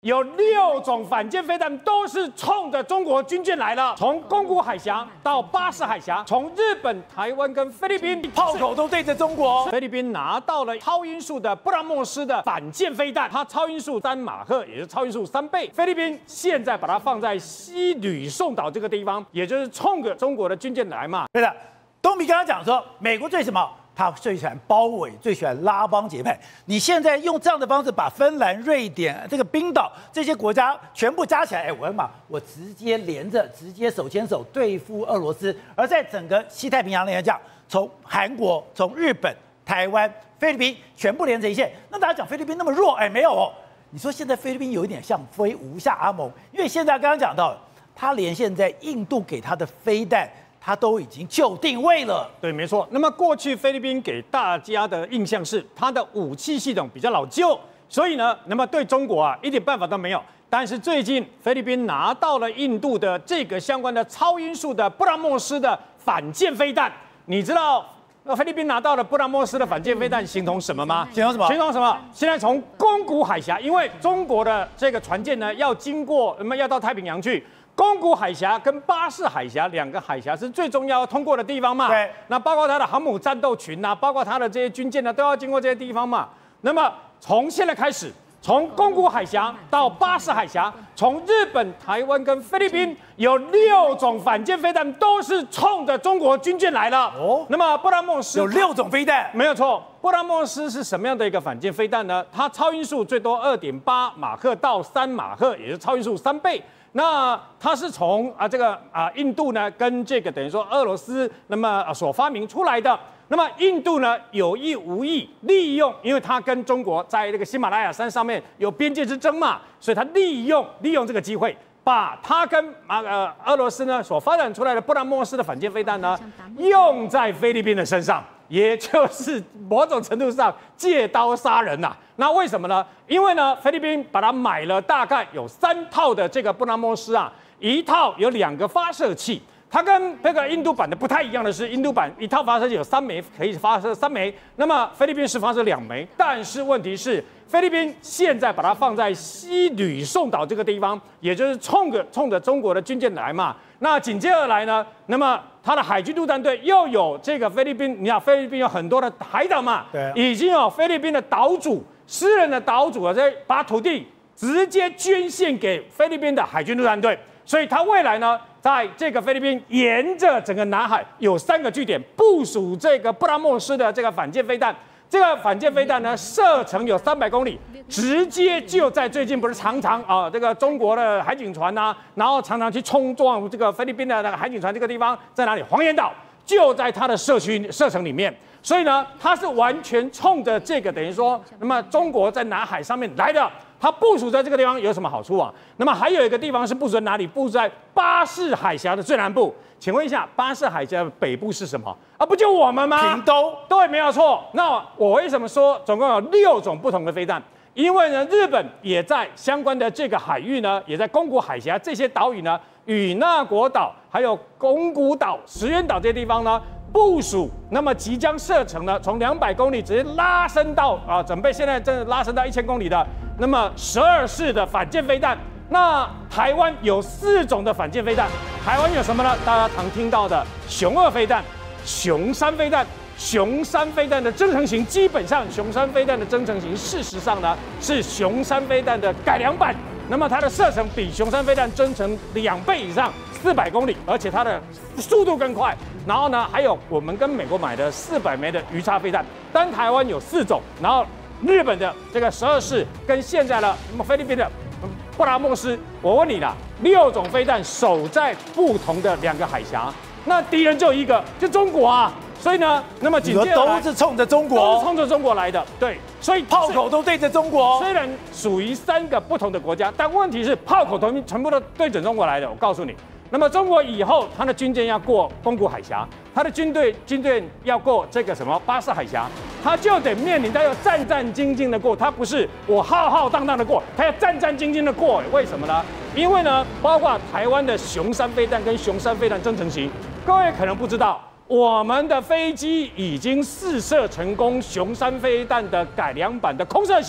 有6种反舰飞弹都是冲着中国军舰来了，从宫古海峡到巴士海峡，从日本、台湾跟菲律宾， 炮口都对着中国。 菲律宾拿到了超音速的布拉莫斯的反舰飞弹，它超音速3马赫，也是超音速3倍。菲律宾现在把它放在西吕宋岛这个地方，也就是冲着中国的军舰来嘛。 对的，东明刚刚讲说，美国最什么？他最喜欢包围，最喜欢拉帮结派。你现在用这样的方式把芬兰、瑞典、这个冰岛这些国家全部加起来，我直接连着，直接手牵手对付俄罗斯。而在整个西太平洋来讲，从韩国、从日本、台湾、菲律宾全部连成一线。那大家讲菲律宾那么弱，没有哦。你说现在菲律宾有一点像非无下阿蒙，因为现在刚刚讲到了，他连现在印度给他的飞弹。它都已经就定位了， 对，没错。那么过去菲律宾给大家的印象是它的武器系统比较老旧，所以呢，那么对中国一点办法都没有。但是最近菲律宾拿到了印度的这个相关的超音速的布拉莫斯的反舰飞弹，你知道菲律宾拿到了布拉莫斯的反舰飞弹形同什么吗？ 形同什么？ 形同什么？现在从宫古海峡，因为中国的这个船舰呢要经过，要到太平洋去。宫古海峡跟巴士海峡2个海峡是最重要通过的地方嘛？ 对。 那包括它的航母战斗群啊，包括它的这些军舰呢，都要经过这些地方嘛。那么从现在开始，从宫古海峡到巴士海峡，从日本、台湾跟菲律宾有6种反舰飞弹都是冲着中国军舰来了。哦。那么布拉莫斯有6种飞弹， 没有错。布拉莫斯是什么样的一个反舰飞弹呢？它超音速最多2.8马赫到3马赫，也是超音速3倍。那它是从印度呢跟这个等于说俄罗斯那么所发明出来的。那么印度呢有意无意利用，因为它跟中国在这个喜马拉雅山上面有边界之争嘛，所以它利用这个机会，把它跟俄罗斯呢所发展出来的布拉莫斯的反舰飞弹呢用在菲律宾的身上。也就是某种程度上借刀杀人呐。那为什么呢？因为呢，菲律宾把它买了大概有3套的这个布拉莫斯啊，一套有2个发射器。它跟这个印度版的不太一样的是，印度版一套发射器有3枚，可以发射3枚，那么菲律宾是发射2枚。但是问题是，菲律宾现在把它放在西吕宋岛这个地方，也就是冲着中国的军舰来嘛。那紧接而来呢，那么它的海军陆战队又有这个菲律宾，你看菲律宾有很多的海岛嘛， 对， 已经有菲律宾的岛主、私人的岛主在把土地直接捐献给菲律宾的海军陆战队，所以它未来呢，在这个菲律宾沿着整个南海有3个据点部署这个布拉莫斯的这个反舰飞弹。这个反舰飞弹呢，射程有300公里，直接就在最近不是常常这个中国的海警船呐，然后常常去冲撞这个菲律宾的那个海警船这个地方在哪里？黄岩岛就在它的射程里面，所以呢，它是完全冲着这个等于说，那么中国在南海上面来的。它部署在这个地方有什么好处啊？那么还有一个地方是部署在哪里？部署在巴士海峡的最南部。请问一下，巴士海峡的北部是什么？不就我们吗？ 屏东。 对，没有错。那我为什么说总共有6种不同的飞弹？因为呢，日本也在相关的这个海域呢，也在宫古海峡这些岛屿呢，与那国岛、还有宫古岛、石垣岛这些地方呢。部署，那么即将射程呢，从200公里直接拉升到准备现在正拉升到1000公里的，那么12式的反舰飞弹。那台湾有4种的反舰飞弹，台湾有什么呢？大家常听到的雄2飞弹、雄3飞弹。雄3飞弹的增程型，基本上雄3飞弹的增程型，事实上呢是雄3飞弹的改良版。那么它的射程比雄3飞弹增程2倍以上，400公里，而且它的速度更快。然后呢，还有我们跟美国买的400枚的鱼叉飞弹，单台湾有4种，然后日本的这个12式跟现在的菲律宾的布拉莫斯，我问你啦，6种飞弹守在不同的2个海峡，那敌人就一个，就中国啊。所以呢，那么紧接着都是冲着中国， 都是冲着中国来的，对，所以炮口都对着中国。 虽然属于3个不同的国家，但问题是炮口全部都对准中国来的。我告诉你，那么中国以后它的军舰要过宫古海峡，它的军队要过这个什么巴士海峡，它就得面临它要战战兢兢的过，它不是我浩浩荡荡的过，它要战战兢兢的过。为什么呢？因为呢，包括台湾的雄3飞弹跟雄3飞弹增程型，各位可能不知道。我们的飞机已经试射成功雄3飞弹的改良版的空射型，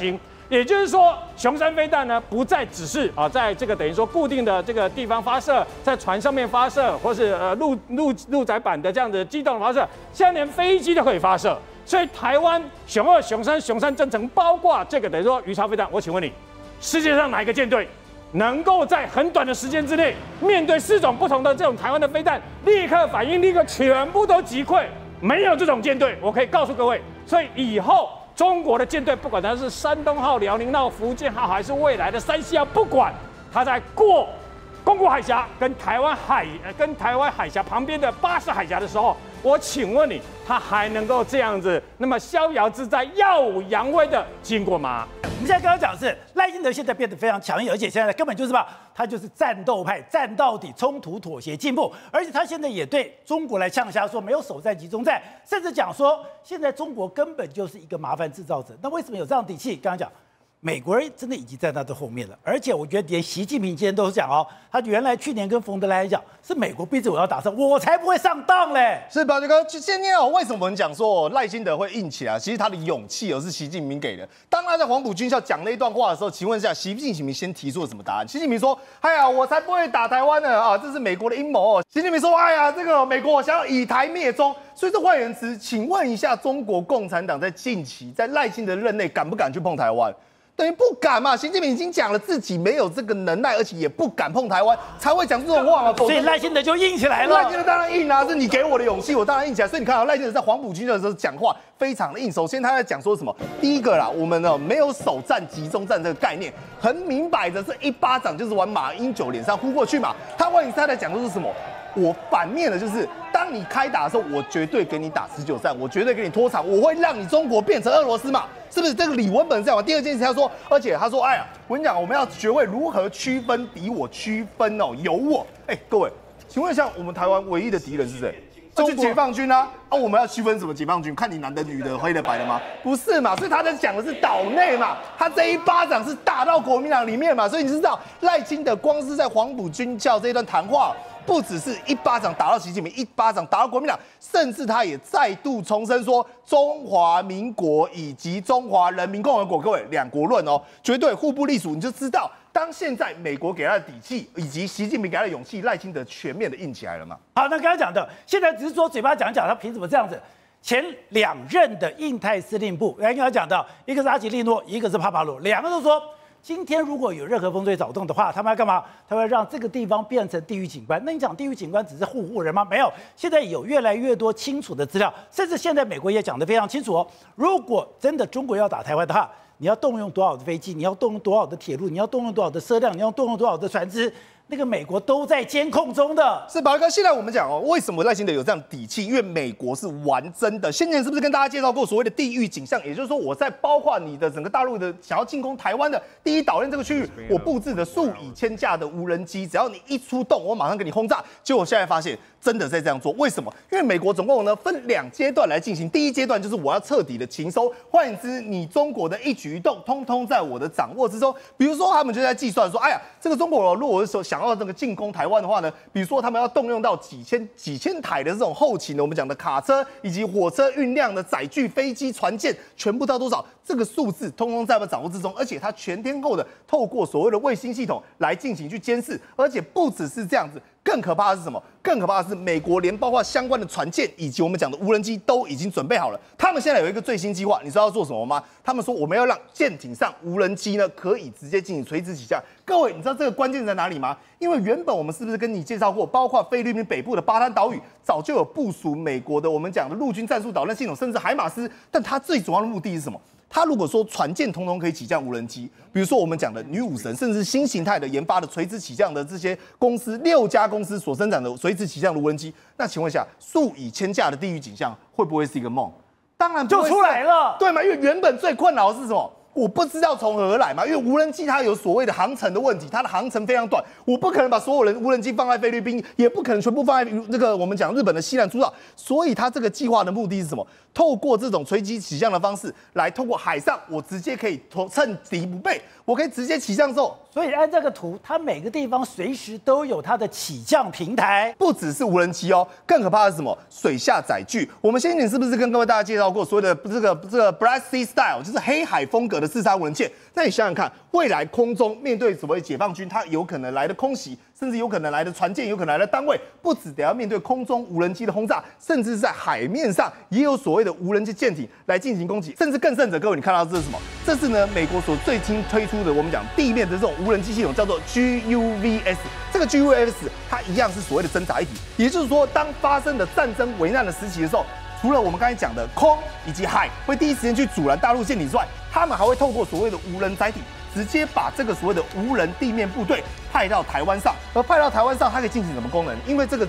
也就是说，雄三飞弹呢，不再只是在这个等于说固定的这个地方发射，在船上面发射，或是陆载版的这样子机动的发射，现在连飞机都可以发射。所以台湾雄2、雄3、雄3增程，包括这个等于说鱼叉飞弹，我请问你，世界上哪一个舰队能够在很短的时间之内，面对4种不同的这种台湾的飞弹，立刻反应，立刻全部都击溃？没有这种舰队，我可以告诉各位。所以以后中国的舰队，不管它是山东号、辽宁号、福建号，还是未来的山西号，不管它在过宫古海峡跟台湾海峡旁边的巴士海峡的时候，我请问你，它还能够这样子那么逍遥自在、耀武扬威的经过吗？ 我们现在刚刚讲的是赖清德现在变得非常强硬，而且现在根本就是吧，他就是战斗派，战到底，冲突、妥协、进步，而且他现在也对中国来呛瞎说没有首战集中战，甚至讲说现在中国根本就是一个麻烦制造者。那为什么有这样的底气？刚刚讲。美国人真的已经在他的后面了，而且我觉得连习近平今天都是讲他原来去年跟冯德莱恩讲，是美国逼着我要打仗，我才不会上当嘞。 是吧，这个今天为什么我们讲说赖清德会硬起来？其实他的勇气是习近平给的。当他在黄埔军校讲那一段话的时候，请问一下，习近平先提出了什么答案？习近平说：“哎呀，我才不会打台湾呢这是美国的阴谋。”习近平说：“哎呀，这个美国想要以台灭中。”所以这换言之，请问一下，中国共产党在近期在赖清德任内敢不敢去碰台湾？等于不敢嘛，习近平已经讲了自己没有这个能耐，而且也不敢碰台湾，才会讲出这种话嘛。 所以赖清德就硬起来了。 赖清德当然硬是你给我的勇气，我当然硬起来。所以你看赖清德在黄埔军校的时候讲话非常的硬。首先他在讲说什么？第一个啦，我们没有首战集中战这个概念，很明摆着是一巴掌就是往马英九脸上呼过去嘛。他问题他在讲的是什么？我反面的就是，当你开打的时候，我绝对给你打持久战，我绝对给你拖长，我会让你中国变成俄罗斯嘛，是不是？这个李文本这样。第二件事他说，而且他说，哎呀，我跟你讲，我们要学会如何区分敌我，区分有我。各位，请问一下，我们台湾唯一的敌人是谁？就是解放军啊！我们要区分什么解放军？看你男的、女的、黑的、白的吗？不是嘛？所以他在讲的是岛内嘛，他这一巴掌是打到国民党里面嘛，所以你知道赖清德光是在黄埔军校这一段谈话。不只是一巴掌打到习近平，一巴掌打到国民党，甚至他也再度重申说中华民国以及中华人民共和国，各位两国论绝对互不隶属。你就知道，当现在美国给他的底气，以及习近平给他的勇气，赖清德全面的硬起来了嘛？ 好，那刚刚讲的，现在只是说嘴巴讲，他凭什么这样子？前2任的印太司令部，刚刚讲到，一个是阿吉利诺，一个是帕帕罗，两个都说。今天如果有任何风吹草动的话，他们要干嘛？他们要让这个地方变成地狱警官。那你讲地狱警官只是护人吗？没有，现在有越来越多清楚的资料，甚至现在美国也讲得非常清楚如果真的中国要打台湾的话，你要动用多少的飞机，你要动用多少的铁路，你要动用多少的车辆，你要动用多少的船只。那个美国都在监控中的。 是宝哥，现在我们讲为什么赖清德有这样底气？因为美国是玩真的。先前是不是跟大家介绍过所谓的地狱景象？也就是说，我在包括你的整个大陆的想要进攻台湾的第一岛链这个区域，我布置的数以千架的无人机，只要你一出动，我马上给你轰炸。结果现在发现真的在这样做，为什么？因为美国总共分2阶段来进行。第一阶段就是我要彻底的情收，换言之，你中国的一举一动，通通在我的掌握之中。比如说，他们就在计算说，哎呀，这个中国如果是想要这个进攻台湾的话呢，比如说他们要动用到几千台的这种后勤的，我们讲的卡车以及火车运量的载具、飞机、船舰，全部到多少？这个数字通通在我们掌握之中，而且它全天候的透过所谓的卫星系统来进行去监视，而且不只是这样子。更可怕的是什么？更可怕的是，美国连包括相关的船舰以及我们讲的无人机都已经准备好了。他们现在有一个最新计划，你知道要做什么吗？他们说我们要让舰艇上无人机呢可以直接进行垂直起降。各位，你知道这个关键在哪里吗？因为原本我们是不是跟你介绍过，包括菲律宾北部的巴丹岛屿早就有部署美国的我们讲的陆军战术导弹系统，甚至海马斯，但它最主要的目的是什么？它如果说船舰通通可以起降无人机，比如说我们讲的女武神，甚至新形态的研发的垂直起降的这些公司，6家公司所生产的垂直起降的无人机，那请问一下，数以千架的地狱景象会不会是一个梦？当然就出来了， 对吗？因为原本最困扰的是什么？我不知道从何而来嘛，因为无人机它有所谓的航程的问题，它的航程非常短，我不可能把所有无人机放在菲律宾，也不可能全部放在那个我们讲日本的西南诸岛，所以它这个计划的目的是什么？透过这种垂直起降的方式，来透过海上，我直接可以趁敌不备，我可以直接起降之后， 所以按这个图，它每个地方随时都有它的起降平台。 不只是无人机哦，更可怕的是什么？水下载具。我们先前是不是跟各位大家介绍过所谓的这个 Black Sea Style， 就是黑海风格的自杀无人舰？那你想想看，未来空中面对所谓解放军，它有可能来的空袭，甚至有可能来的船舰，有可能来的单位，不只得要面对空中无人机的轰炸，甚至在海面上也有所谓的无人机舰艇来进行攻击，甚至更甚者，各位你看到这是什么？这是呢美国所最新推出的我们讲地面的这种无人机系统，叫做 GUVS。这个 GUVS 它一样是所谓的侦察一体，也就是说，当发生的战争危难的时期的时候，除了我们刚才讲的空以及海会第一时间去阻拦大陆舰艇之外，他们还会透过所谓的无人载体，直接把这个所谓的无人地面部队派到台湾上。而派到台湾上，它可以进行什么功能？因为这个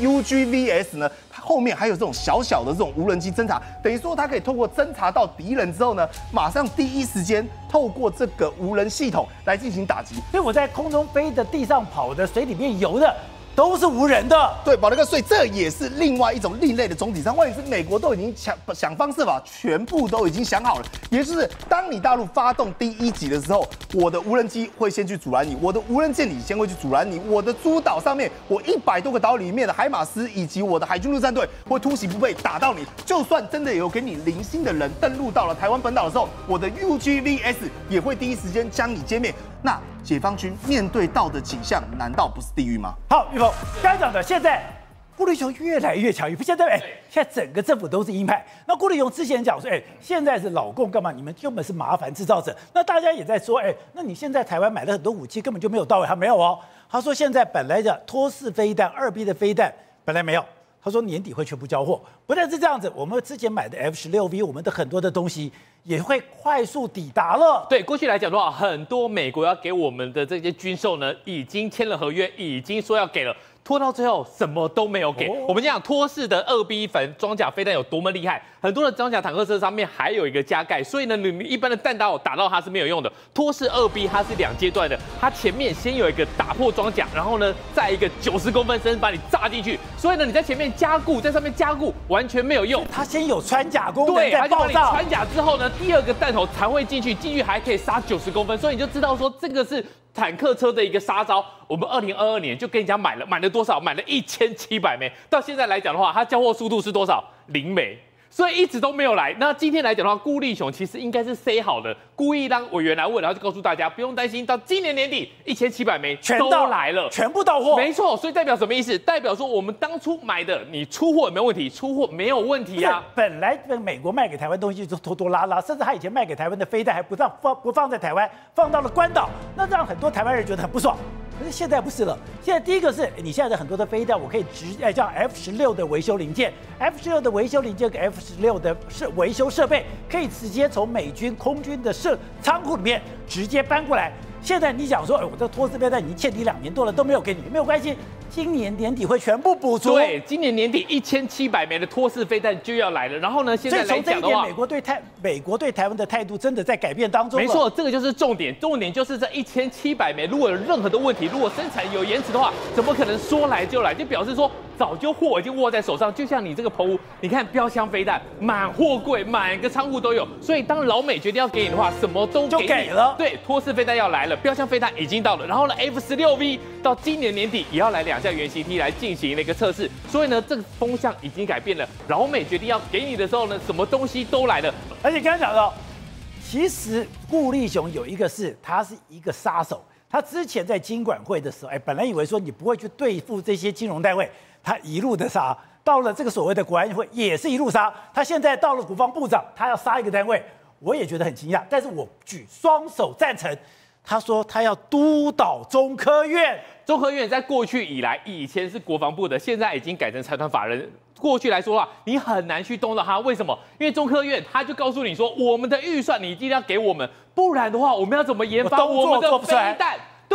UGVS 呢，它后面还有这种小小的这种无人机侦察，等于说它可以透过侦察到敌人之后呢，马上第一时间透过这个无人系统来进行打击。 所以我在空中飞的、地上跑的、水里面游的，都是无人的。 对，宝德哥，所以这也是另外一种另类的总体上，万一是美国都已经想方设法，全部都已经想好了，也就是当你大陆发动第一击的时候，我的无人机会先去阻拦你，我的无人舰艇先会去阻拦你，我的诸岛上面，我100多个岛里面的海马斯以及我的海军陆战队会突袭不备打到你。就算真的有给你零星的人登陆到了台湾本岛的时候，我的 UGVS 也会第一时间将你歼灭。那解放军面对到的景象，难道不是地狱吗？ 好，玉峰刚才讲的，现在顾立雄越来越强，现在现在整个政府都是鹰派。那顾立雄之前讲说，现在是老共干嘛？你们根本是麻烦制造者。那大家也在说，那你现在台湾买了很多武器，根本就没有到位。他没有哦，他说现在本来的托式飞弹、2B 的飞弹本来没有。他说年底会全部交货，不但是这样子，我们之前买的 F-16V， 我们的很多的东西也会快速抵达了。 对，过去来讲的话，很多美国要给我们的这些军售呢，已经签了合约，已经说要给了。拖到最后什么都没有给。我们讲托式的2B 反装甲飞弹有多么厉害，很多的装甲坦克车上面还有一个加盖，所以呢，你一般的弹道打到它是没有用的。托式2B 它是2阶段的，它前面先有一个打破装甲，然后呢再一个90公分深把你炸进去，所以呢你在前面加固，在上面加固完全没有用。 它先有穿甲功能， 对， 再爆炸。 穿甲之后呢，第二个弹头才会进去，进去还可以杀90公分，所以你就知道说这个是坦克车的一个杀招。我们2022年就跟人家买了多少？买了1700枚，到现在来讲的话，它交货速度是多少？0枚。所以一直都没有来。那今天来讲的话，顾立雄其实应该是 say 好的，故意让委员来问，然后就告诉大家不用担心，到今年年底1700枚都来了， 全部到货。 没错，所以代表什么意思？代表说我们当初买的，你出货有没有问题？出货没有问题啊。 本来美国卖给台湾东西就拖拖拉拉，甚至他以前卖给台湾的飞弹还不放在台湾，放到了关岛，那让很多台湾人觉得很不爽。可是现在不是了，现在第一个是你现在的很多的飞弹，我可以叫 F-16的维修零件 ，F-16的维修零件跟 F-16的维修设备，可以直接从美军空军的仓库里面直接搬过来。现在你讲说，我这托式飞弹已经欠你2年多了，都没有给你，没有关系，今年年底会全部补足。 对，今年年底1700枚的托式飞弹就要来了。然后呢，现在来讲的话， 美国对台湾的态度真的在改变当中。 没错，这个就是重点，重点就是这1700枚，如果有任何的问题，如果生产有延迟的话，怎么可能说来就来？就表示说早就货已经握在手上。就像你这个澎湖，你看标枪飞弹满货柜，满个仓库都有。所以当老美决定要给你的话，什么都给了。对，托式飞弹要来了，标枪飞弹已经到了，然后呢 F-16V 到今年年底也要来2架原型机来进行了一个测试。所以呢，这个风向已经改变了。老美决定要给你的时候呢，什么东西都来了。 而且刚才讲到，其实顾立雄有一个他是一个杀手。他之前在金管会的时候，本来以为说你不会去对付这些金融单位，他一路的杀，到了这个所谓的国安会也是一路杀。他现在到了国防部长，他要杀一个单位，我也觉得很惊讶，但是我举双手赞成。他说他要督导中科院， 中科院在过去以来，以前是国防部的，现在已经改成财团法人。过去来说的话，你很难去动到它，为什么？因为中科院他就告诉你说，我们的预算你一定要给我们，不然的话，我们要怎么研发我们的飞弹，对不对？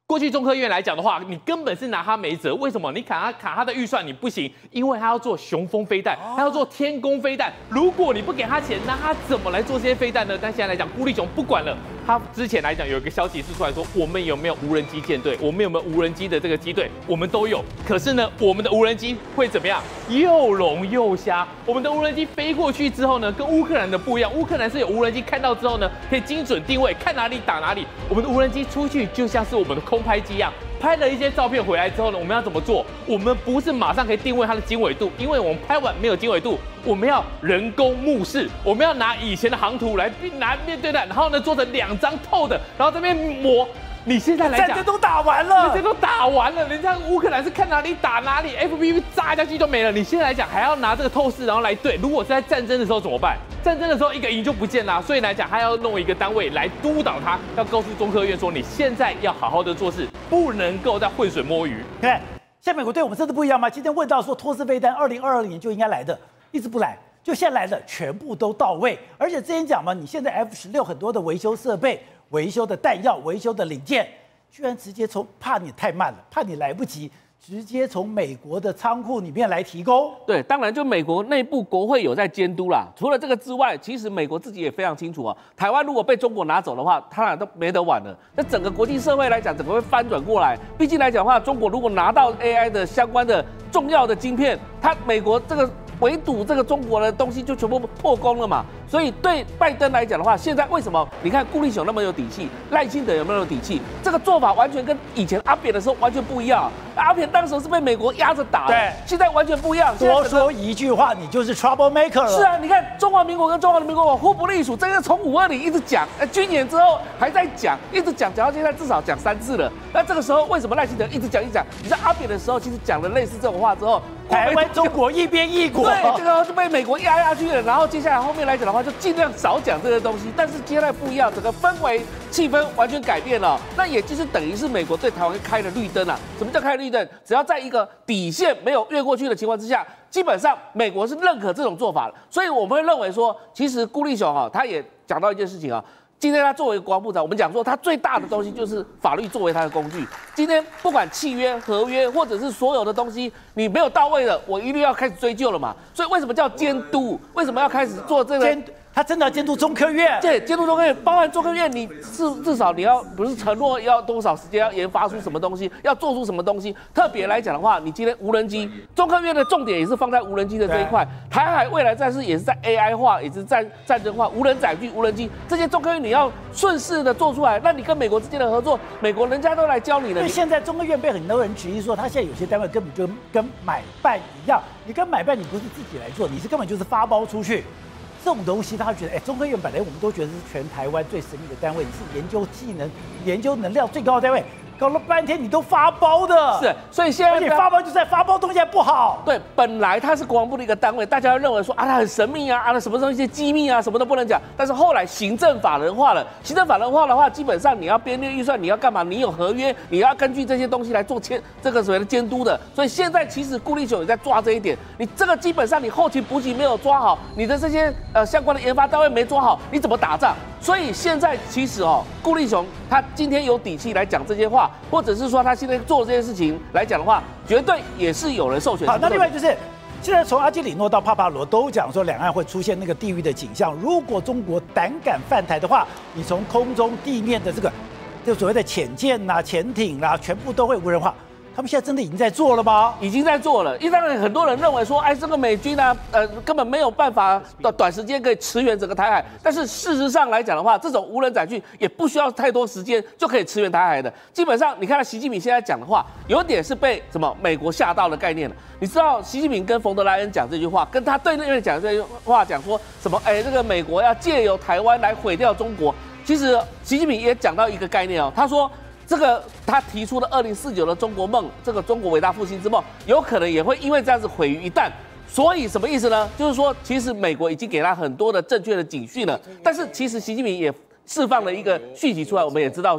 过去中科院来讲的话，你根本是拿他没辙。为什么？你卡他的预算你不行，因为他要做雄风飞弹，他要做天宫飞弹。如果你不给他钱，那他怎么来做这些飞弹呢？但现在来讲，顾立雄不管了。他之前来讲有一个消息是出来说，我们有没有无人机舰队？我们有没有无人机的这个机队？我们都有。可是呢，我们的无人机会怎么样？又聋又瞎。我们的无人机飞过去之后呢，跟乌克兰的不一样。乌克兰是有无人机看到之后呢，可以精准定位，看哪里打哪里。我们的无人机出去就像是我们的空拍机一样。拍了一些照片回来之后呢，我们要怎么做？我们不是马上可以定位它的经纬度，因为我们拍完没有经纬度，我们要人工目视，我们要拿以前的航图来面对弹，然后呢做成2张透的，然后这边磨。你现在来讲， 战争都打完了， 战争都打完了，人家乌克兰是看哪里打哪里 ，FPV 炸下去就没了。你现在来讲还要拿这个透视，然后来对。如果是在战争的时候怎么办？战争的时候一个营就不见了，所以来讲还要弄一个单位来督导他，要告诉中科院说，你现在要好好的做事，不能够再浑水摸鱼。 看，现在美国对我们真的不一样吗？今天问到说托斯飞弹2022年就应该来的，一直不来，就现在来的全部都到位。而且之前讲嘛，你现在 F-16很多的维修设备、维修的弹药、维修的零件，居然直接从怕你太慢了，怕你来不及，直接从美国的仓库里面来提供。 对，当然就美国内部国会有在监督啦。除了这个之外，其实美国自己也非常清楚啊，台湾如果被中国拿走的话，当然都没得玩了。那整个国际社会来讲，整个会翻转过来。毕竟来讲的话，中国如果拿到 AI 的相关的重要的晶片，美国这个围堵这个中国的东西就全部破功了嘛。所以对拜登来讲的话，现在为什么你看顾立雄那么有底气，赖清德有没有底气？这个做法完全跟以前阿扁的时候完全不一样。阿扁当时是被美国压着打， 对， 现在完全不一样。 多说一句话，你就是 trouble maker 了。 是啊，你看中华民国跟中华民国互不隶属，这个从520一直讲，军演之后还在讲，一直讲到现在至少讲3次了。那这个时候为什么赖清德一直讲？你在阿扁的时候其实讲了类似这种话之后， 台湾中国一边一国， 对，这个就被美国压下去了。然后接下来后面来讲的话，就尽量少讲这个东西。但是接下来不一样，整个氛围气氛完全改变了。那也就是等于是美国对台湾开了绿灯啊。什么叫开绿灯？只要在一个底线没有越过去的情况之下，基本上美国是认可这种做法的。所以我们会认为说，其实顾立雄他也讲到一件事情啊。今天他作为国防部长，我们讲说他最大的东西就是法律作为他的工具。今天不管契约、合约，或者是所有的东西，你没有到位的，我一律要开始追究了嘛。所以为什么叫监督？为什么要开始做这个？ 他真的要监督中科院， 对，监督中科院，包含中科院，你至少你要不是承诺要多少时间要研发出什么东西，要做出什么东西。特别来讲的话，你今天无人机，中科院的重点也是放在无人机的这一块。台海未来战士也是在 AI 化，也是在战争化，无人载具、无人机这些中科院你要顺势的做出来，那你跟美国之间的合作，美国人家都来教你了。 因为现在中科院被很多人质疑说，他现在有些单位根本就跟买办一样，你跟买办你不是自己来做，你是根本就是发包出去。这种东西，他觉得，中科院本来我们都觉得是全台湾最神秘的单位，你是研究技能、研究能量最高的单位，搞了半天你都发包的， 是，所以现在你发包就在发包东西还不好。 对，本来它是国防部的一个单位，大家认为说它很神秘啊，什么东西机密啊，什么都不能讲。但是后来行政法人化了，行政法人化的话，基本上你要编列预算，你要干嘛？你有合约，你要根据这些东西来做这个所谓的监督的。所以现在其实顾立雄也在抓这一点，你这个基本上你后勤补给没有抓好，你的这些相关的研发单位没抓好，你怎么打仗？所以现在其实顾立雄他今天有底气来讲这些话，或者是说他现在做这件事情来讲的话，绝对也是有人授权。 好，那另外就是现在从阿基里诺到帕帕罗都讲说两岸会出现那个地狱的景象。如果中国胆敢犯台的话，你从空中、地面的这个所谓的潜舰啦、潜艇啦，全部都会无人化。他们现在真的已经在做了吗？ 已经在做了。因为当然很多人认为说，这个美军啊，根本没有办法短时间可以驰援整个台海。但是事实上来讲的话，这种无人载具也不需要太多时间就可以驰援台海的。基本上，你看到习近平现在讲的话，有点是被什么美国吓到的概念了。你知道习近平跟冯德莱恩讲这句话，跟他对面讲这句话，讲说什么？这个美国要借由台湾来毁掉中国。其实习近平也讲到一个概念他说。这个他提出的2049的中国梦，这个中国伟大复兴之梦，有可能也会因为这样子毁于一旦。所以什么意思呢？就是说，其实美国已经给他很多的正确的警讯了，但是其实习近平也释放了一个讯息出来，我们也知道说，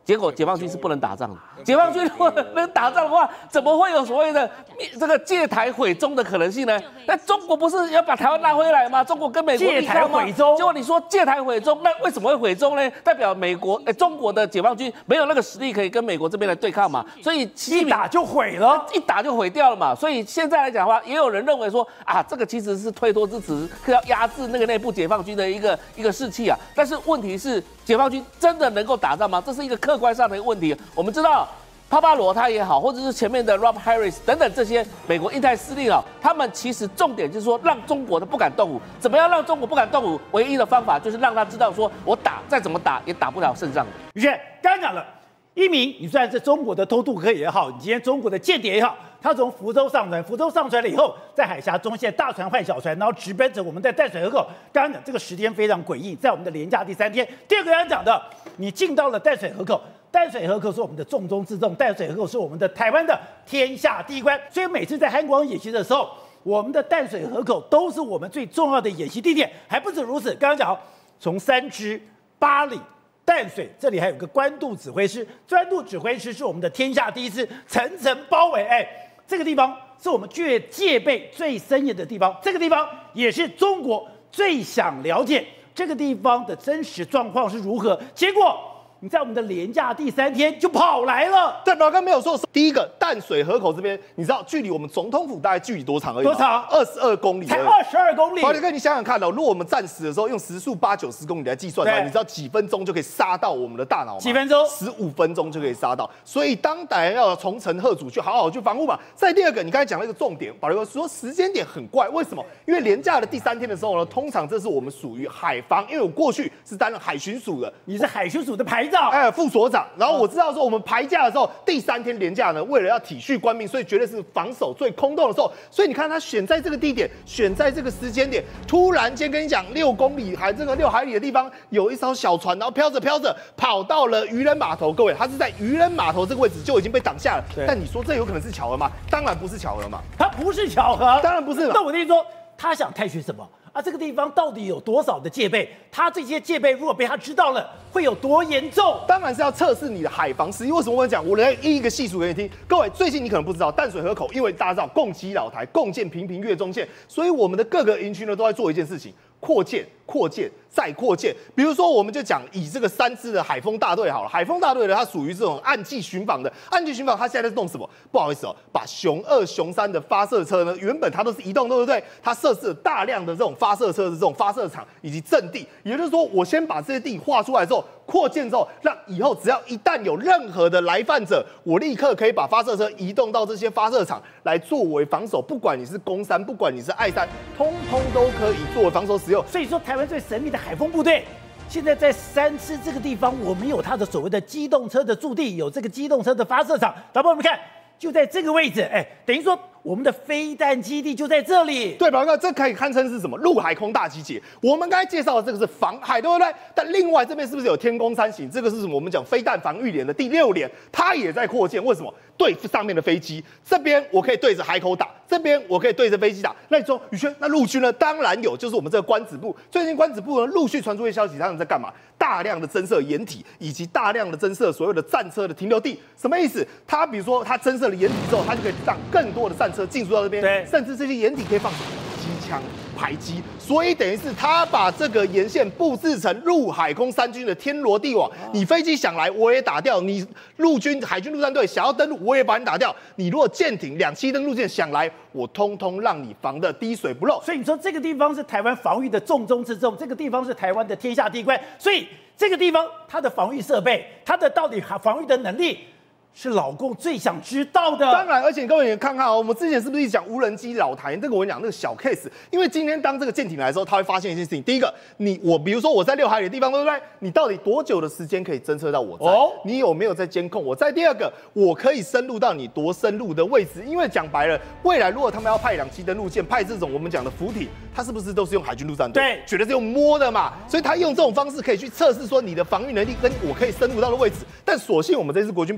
结果解放军是不能打仗的。解放军如果能打仗的话，怎么会有所谓的这个借台毁中的可能性呢？那中国不是要把台湾拿回来吗？中国跟美国借台毁中， 结果你说借台毁中，那为什么会毁中呢？代表中国的解放军没有那个实力可以跟美国这边来对抗嘛，所以一打就毁了， 一打就毁掉了嘛。所以现在来讲的话，也有人认为说啊，这个其实是推脱之词，要压制那个内部解放军的一个士气啊。但是问题是，解放军真的能够打仗吗？这是一个客观上的一个问题。我们知道，帕巴罗他也好，或者是前面的 Rob Harris 等等这些美国印太司令啊，他们其实重点就是说，让中国的不敢动武。怎么样让中国不敢动武？唯一的方法就是让他知道说，我打再怎么打也打不了胜仗。 于是刚刚讲了，一鸣，你虽然是中国的偷渡客也好，你今天中国的间谍也好，他从福州上船，福州上船了以后，在海峡中线大船换小船，然后直奔着我们在淡水河口。刚刚讲这个时间非常诡异，在我们的连假第3天。第二个刚刚讲的，你进到了淡水河口。淡水河口是我们的重中之重，淡水河口是我们的台湾的天下第一关，所以每次在汉光演习的时候，我们的淡水河口都是我们最重要的演习地点。还不止如此，刚刚讲从3支、8里、淡水，这里还有个关渡指挥师，关渡指挥师是我们的天下第一师，层层包围。这个地方是我们戒备最森严的地方，这个地方也是中国最想了解这个地方的真实状况是如何。结果你在我们的连假第3天就跑来了。 对，宝哥没有说。第一个淡水河口这边，你知道距离我们总统府大概距离多长而已？ 多长 ？22公里。才 22公里。 宝哥，你想想看哦，如果我们战时的时候用时速80-90公里来计算的话，你知道几分钟就可以杀到我们的大脑吗？ 几分钟 ？15分钟就可以杀到。所以当然要从城贺主去好好去防护嘛。再第二个，你刚才讲了一个重点，宝哥说时间点很怪，为什么？因为连假的第3天的时候呢，通常这是我们属于海防，因为我过去是担任海巡署的， 你是海巡署的排长， 副所长。然后我知道说我们排假的时候，第3天连假呢，为了要体恤官兵，所以绝对是防守最空洞的时候。所以你看他选在这个地点，选在这个时间点，突然间跟你讲6公里还这个6海里的地方有一艘小船，然后飘着飘着跑到了渔人码头。各位，他是在渔人码头这个位置就已经被挡下了。但你说这有可能是巧合吗？当然不是巧合嘛， 它不是巧合， 当然不是嘛。 那我跟你说，他想探寻什么？这个地方到底有多少的戒备？他这些戒备如果被他知道了，会有多严重？ 当然是要测试你的海防实力。为什么我讲？我来一个细数给你听。各位，最近你可能不知道，淡水河口因为大家知道共击老台，共建频频越中线，所以我们的各个营区呢都在做一件事情：扩建、扩建、再扩建。比如说，我们就讲以这个3支的海风大队好了，海风大队呢，它属于这种岸际巡防的。岸际巡防，它现在在弄什么？不好意思哦，把雄2、雄3的发射车呢，原本它都是移动，对不对？它设置了大量的这种发射车的这种发射场以及阵地，也就是说，我先把这些地画出来之后，扩建之后，让以后只要一旦有任何的来犯者，我立刻可以把发射车移动到这些发射场来作为防守。不管你是攻3，不管你是爱3，通通都可以作为防守使用。 所以说，台湾最神秘的海风部队，现在在3支这个地方，我们有它的所谓的机动车的驻地，有这个机动车的发射场。老朋友们看，就在这个位置，等于说我们的飞弹基地就在这里。 对，宝哥，这可以堪称是什么？陆海空大集结。我们刚才介绍的这个是防海，对不对？但另外这边是不是有天弓3型？这个是什么？我们讲飞弹防御连的第6连，它也在扩建。为什么？对上面的飞机，这边我可以对着海口打，这边我可以对着飞机打。那你说，宇轩，那陆军呢？当然有，就是我们这个官子部。最近官子部呢陆续传出一些消息，他们在干嘛？大量的增设掩体，以及大量的增设所有的战车的停留地。什么意思？它比如说它增设了掩体之后，它就可以让更多的战车进驻到这边， 对， 甚至这些掩体可以放机枪、排机，所以等于是他把这个沿线布置成陆海空3军的天罗地网。你飞机想来我也打掉，你陆军海军陆战队想要登陆我也把你打掉。你如果舰艇2栖登陆舰想来，我通通让你防得滴水不漏。 所以你说这个地方是台湾防御的重中之重，这个地方是台湾的天下第一关。所以这个地方它的防御设备，它的到底防御的能力，是老共最想知道的。 当然，而且各位也看看哦，我们之前是不是一直讲无人机老台？这个我跟你讲那个小 case， 因为今天当这个舰艇来的时候，他会发现一件事情。第一个，比如说我在6海里的地方，对不对？你到底多久的时间可以侦测到我在？你有没有在监控我在？第二个，我可以深入到你多深入的位置？因为讲白了，未来如果他们要派2栖登陆舰，派这种我们讲的浮艇，它是不是都是用海军陆战队？ 对， 绝对是用摸的嘛。所以他用这种方式可以去测试说你的防御能力跟我可以深入到的位置。但所幸我们这支国军表现得很好。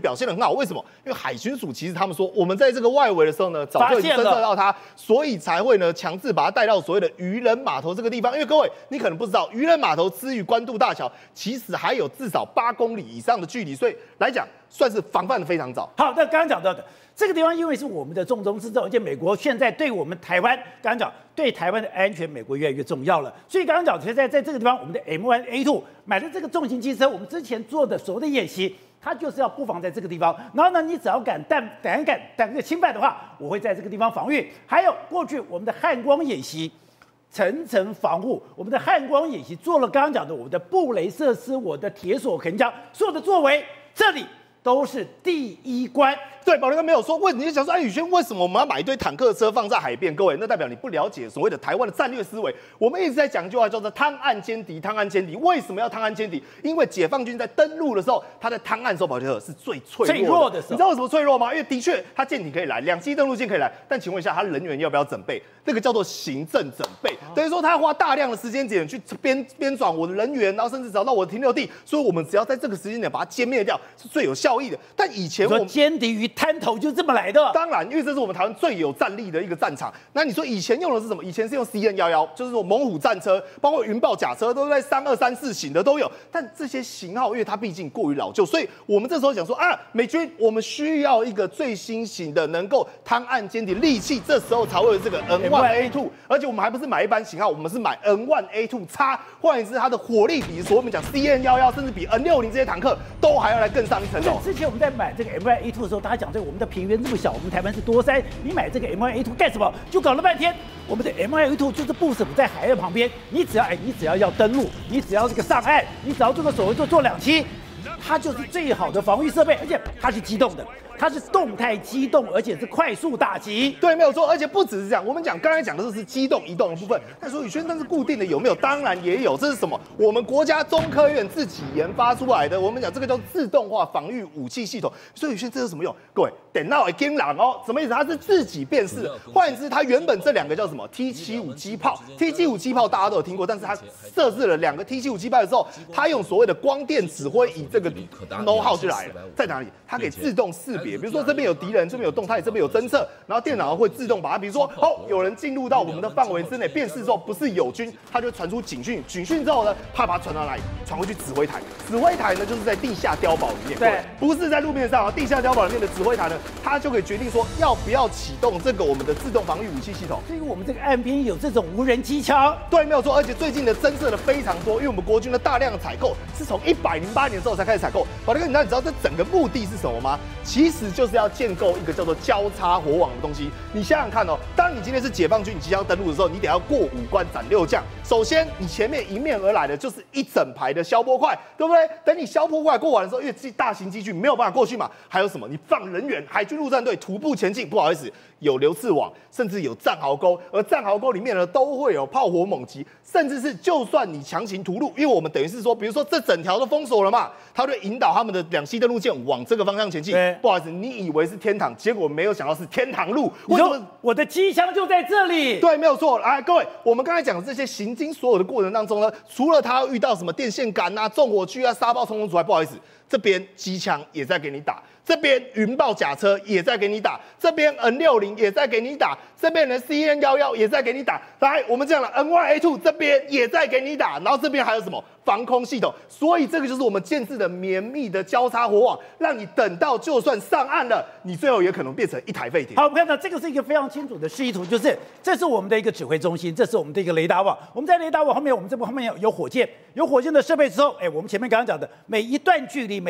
道，为什么？因为海巡署其实他们说，我们在这个外围的时候呢，早就已经侦测到它，所以才会呢强制把它带到所谓的渔人码头这个地方。因为各位，你可能不知道，渔人码头之于关渡大桥，其实还有至少8公里以上的距离，所以来讲算是防范的非常早。 好，那刚刚讲到的这个地方，因为是我们的重中之重，而且美国现在对我们台湾，刚刚讲对台湾的安全，美国越来越重要了。所以刚刚讲，现在在这个地方，我们的 M1A2 买的这个重型机车，我们之前做的所谓的演习，它就是要布防在这个地方。然后呢，你只要敢侵犯的话，我会在这个地方防御。还有过去我们的汉光演习。层层防护，我们的汉光演习做了刚刚讲的我们的布雷设施，我的铁索横江，所有的作为，这里都是第一关。 对，宝林哥没有说，你就想说，宇轩为什么我们要买一堆坦克车放在海边？各位，那代表你不了解所谓的台湾的战略思维。我们一直在讲一句话，叫做滩岸歼敌，滩岸歼敌。为什么要滩岸歼敌？因为解放军在登陆的时候，他在滩岸的时候，宝林哥是最脆弱的时候。你知道为什么脆弱吗？因为的确，他舰艇可以来，2栖登陆舰可以来，但请问一下，他人员要不要整备？这个叫做行政整备，等于说他要花大量的时间点去编转我的人员，然后甚至找到我的停留地，所以我们只要在这个时间点把它歼灭掉，是最有效益的。但以前我们歼敌于滩头就这么来的， 当然，因为这是我们台湾最有战力的一个战场。那你说以前用的是什么？以前是用 CN11，就是说猛虎战车，包括云豹甲车，都在32、34型的都有。但这些型号，因为它毕竟过于老旧，所以我们这时候想说啊，美军我们需要一个最新型的能够滩岸歼敌利器，这时候才会有这个 N1A2。而且我们还不是买一般型号，我们是买 N1A2X， 换言之，它的火力比我们讲 CN11，甚至比 N60这些坦克都还要来更上一层楼。 之前我们在买这个 M1A2 的时候，大家讲这个我们的平原这么小，我们台湾是多山，你买这个 M1A2 干什么？就搞了半天，我们的 M1A2 就是部署在海岸旁边，你只要要登陆，你只要这个上岸，你只要这个所谓做2栖，它就是最好的防御设备，而且它是机动的。它是动态机动，而且是快速打击。 对，没有错。而且不只是这样，我们刚才讲的是机动移动的部分。但说宇轩，但是固定的有没有？当然也有。这是什么？我们国家中科院自己研发出来的。我们讲这个叫自动化防御武器系统。所以宇轩，这是什么用？各位，电脑也跟狼哦，什么意思？它是自己辨识的。换言之，它原本这2个叫什么 T75机炮 ？T75机炮大家都有听过，但是它设置了2个 T75机炮的时候，它用所谓的光电指挥仪这个 know how 就来了，在哪里？它可以自动识别，比如说这边有敌人，这边有动态，这边有侦测，然后电脑会自动把它，比如说有人进入到我们的范围之内，辨识之后不是友军，它就传出警讯，警讯之后呢，它把它传到哪里？传回去指挥台，指挥台呢就是在地下碉堡里面， 对， 不是在路面上啊，地下碉堡里面的指挥台呢，它就可以决定说要不要启动这个我们的自动防御武器系统。 所以我们这个岸边有这种无人机枪， 对，没有错，而且最近的增设的非常多，因为我们国军的大量的采购是从108年之后才开始采购。宝哥，你知道这整个目的是什么吗？其实就是要建构一个叫做交叉火网的东西。你想想看哦，当你今天是解放军，你即将登陆的时候，你得要过5关斩6将。首先，你前面迎面而来的就是一整排的消波块，对不对？等你消波块过完的时候，因为大型机具没有办法过去嘛，还有什么？你放人员，海军陆战队徒步前进，不好意思，有流刺网，甚至有战壕沟，而战壕沟里面呢都会有炮火猛击，甚至是就算你强行屠戮，因为我们等于是说，比如说这整条都封锁了嘛，它会引导他们的2栖登陆舰往这个方向前进。不好意思，你以为是天堂，结果没有想到是天堂路。 为什么我的机枪就在这里？ 对，没有错。来，各位，我们刚才讲的这些行经所有的过程当中呢，除了它遇到什么电线杆啊、重火区啊、沙包冲锋之外，不好意思，这边机枪也在给你打。这边云豹甲车也在给你打，这边 N60也在给你打，这边的 CN11也在给你打。来，我们这样了 N1A2 这边也在给你打，然后这边还有什么防空系统？所以这个就是我们建制的绵密的交叉火网，让你等到就算上岸了，你最后也可能变成一台废艇。 好，我们看到这个是一个非常清楚的示意图，就是这是我们的一个指挥中心，这是我们的一个雷达网。我们在雷达网后面，我们这部后面有火箭，有火箭的设备之后，我们前面刚刚讲的每一段距离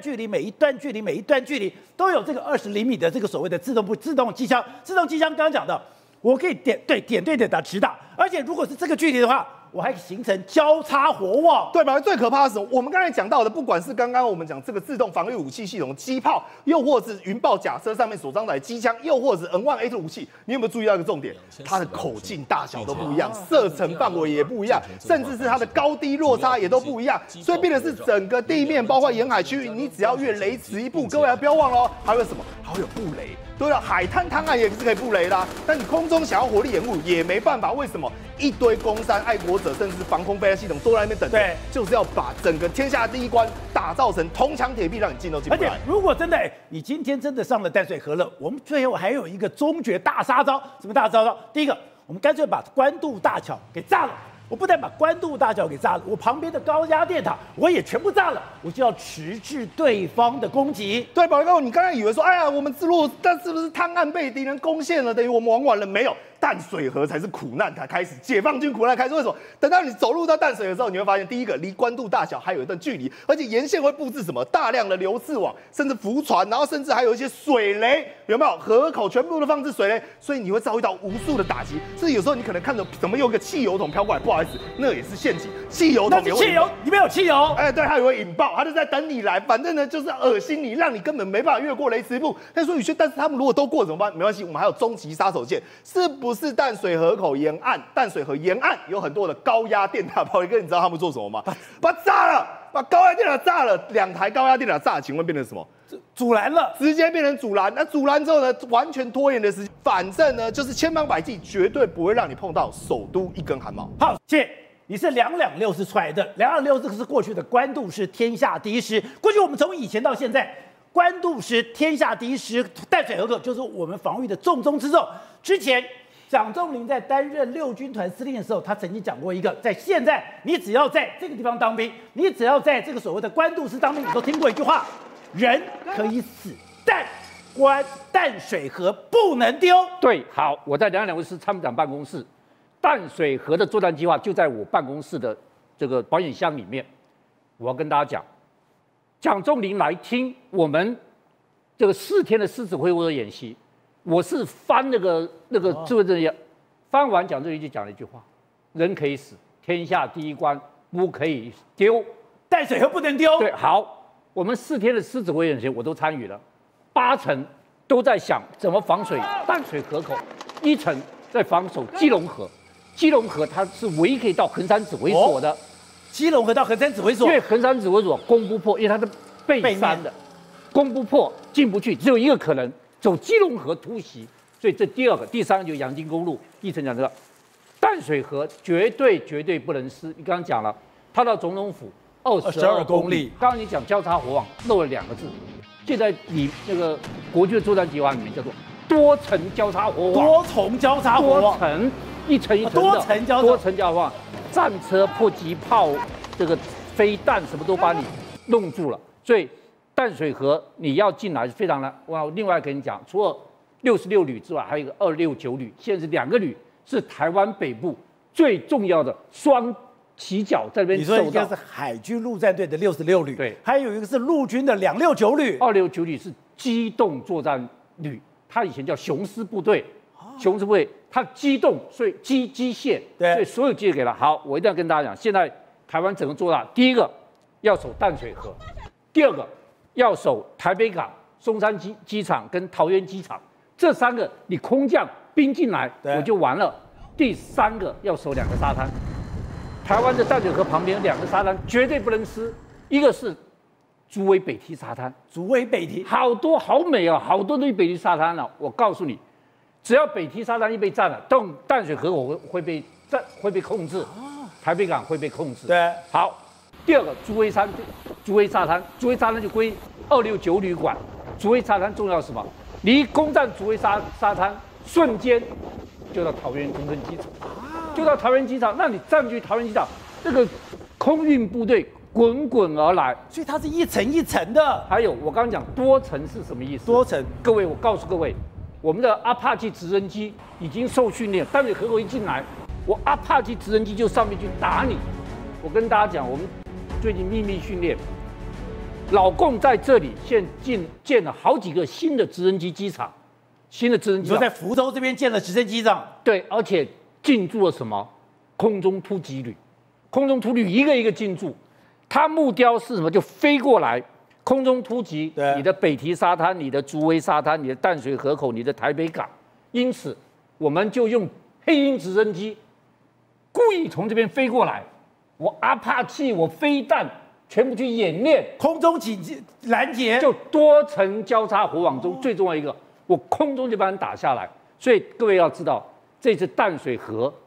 都有这个20厘米的这个所谓的自动机枪。自动机枪刚刚讲的，我可以点对的打直打，而且如果是这个距离的话，我还形成交叉火网， 对吧？最可怕的是，我们刚才讲到的，不管是刚刚我们讲这个自动防御武器系统机炮，又或是云豹甲车上面所装载的机枪，又或是 N1A2 武器，你有没有注意到一个重点？它的口径大小都不一样，射程范围也不一样，甚至是它的高低落差也都不一样，所以变成是整个地面，包括沿海区域，你只要越雷池一步，各位还不要忘了，还有什么？还会有布雷。对了，海滩滩岸也是可以布雷的，但你空中想要火力掩护也没办法，为什么？ 一堆公山爱国者，甚至防空飞弹系统都在那边等着， 对， 就是要把整个天下第一关打造成铜墙铁壁，让你进都进不而且来。 如果真的，你今天真的上了淡水河了，我们最后还有一个终绝大杀招，什么大杀招？第一个，我们干脆把关渡大桥给炸了。我不但把关渡大桥给炸了，我旁边的高压电塔我也全部炸了，我就要迟滞对方的攻击。 对，宝哥，你刚才以为说，哎呀，我们自若，但是不是滩岸被敌人攻陷了，等于我们玩完了？没有，淡水河才是苦难才开始，解放军苦难开始。为什么？等到你走入到淡水河之后，你会发现，第一个离关渡大桥还有一段距离，而且沿线会布置什么大量的流刺网，甚至浮船，然后甚至还有一些水雷，有没有？河口全部都放置水雷，所以你会遭遇到无数的打击。甚至有时候你可能看着怎么有个汽油桶飘过来，不好意思，那也是陷阱，汽油桶那是汽油，里面有汽油。 哎，对，它也会引爆，它就在等你来，反正呢就是恶心你，让你根本没办法越过雷池步。但是说宇轩，但是他们如果都过怎么办？没关系，我们还有终极杀手锏，是不是淡水河口沿岸？淡水河沿岸有很多的高压电塔，宝哥，你知道他们做什么吗？把它炸了，把高压电塔炸了，2台高压电塔炸了，请问变成什么？ 阻拦了， 直接变成阻拦。那阻拦之后呢，完全拖延的时间，反正呢就是千方百计，绝对不会让你碰到首都一根汗毛。 好，谢谢。你是226师出来的，226这个是过去的关渡师天下第一师。过去我们从以前到现在，关渡师天下第一师，淡水河口就是我们防御的重中之重。之前蒋仲林在担任6军团司令的时候，他曾经讲过一个，在现在你只要在这个地方当兵，你只要在这个所谓的关渡师当兵，你都听过一句话：人可以死，但淡水河不能丢。 对，好，我在226师参谋长办公室。淡水河的作战计划就在我办公室的这个保险箱里面。我要跟大家讲，蒋仲林来听我们这个4天的狮子会晤演习，我是翻那个自卫队，翻完蒋仲林就讲了一句话：人可以死，天下第一关不可以丢， 淡水河不能丢。 对，好，我们4天的狮子会演习我都参与了，8成都在想怎么防水淡水河口，1成在防守基隆河。基隆河它是唯一可以到衡山指挥所的， 基隆河到衡山指挥所， 因为衡山指挥所攻不破，因为它是背山的，攻不破进不去，只有一个可能走基隆河突袭，所以这第2个，第3个就是阳金公路。1成讲这个淡水河绝对不能失。你刚刚讲了，它到总统府22公里。刚刚你讲交叉火网漏了2个字，现在你那个国际的作战计划里面叫做多层交叉火网， 多重交叉火网， 多层。1层1层的多层交叉，战车、迫击炮、这个飞弹什么都把你弄住了。所以淡水河你要进来是非常难。我另外跟你讲，除了66旅之外，还有一个269旅，现在是2个旅是台湾北部最重要的双起脚在那边守到。 你说一个是海军陆战队的66旅， 对， 还有一个是陆军的269旅。 269旅是机动作战旅，它以前叫雄狮部队。雄狮部队它机动，所以机械，所以所有机械给了。好，我一定要跟大家讲，现在台湾整个做大，第一个要守淡水河，第2个要守台北港、松山机场跟桃园机场，这3个你空降兵进来我就完了。第3个要守2个沙滩，台湾的淡水河旁边2个沙滩绝对不能失，一个是竹围北堤沙滩， 竹围北堤好多好美哦，好多的北堤沙滩了。我告诉你。只要北堤沙滩一被占了，淡水河口会被控制，台北港会被控制。 对， 好，第2个竹围沙滩就归269旅管。竹围沙滩重要是什么？你一攻占竹围沙滩，瞬间就到桃园空军机场，那你占据桃园机场，这个空运部队滚而来， 所以它是1层1层的。 还有我刚刚讲多层是什么意思？ 多层， 各位，我告诉各位。我们的阿帕奇直升机已经受训练，淡水河口一进来，我阿帕奇直升机就上面去打你。我跟大家讲，我们最近秘密训练，老共在这里现建了好几个新的直升机机场，你说在福州这边建了直升机场， 对，而且进驻了什么空中突击旅，一个一个进驻，它目标是什么？就飞过来。空中突击你的北堤沙滩、你的竹围沙滩、你的淡水河口、你的台北港，因此我们就用黑鹰直升机故意从这边飞过来，我阿帕奇、我飞弹全部去演练空中紧急拦截， 就多层交叉火网中最重要一个，我空中就把你打下来。所以各位要知道，这次淡水河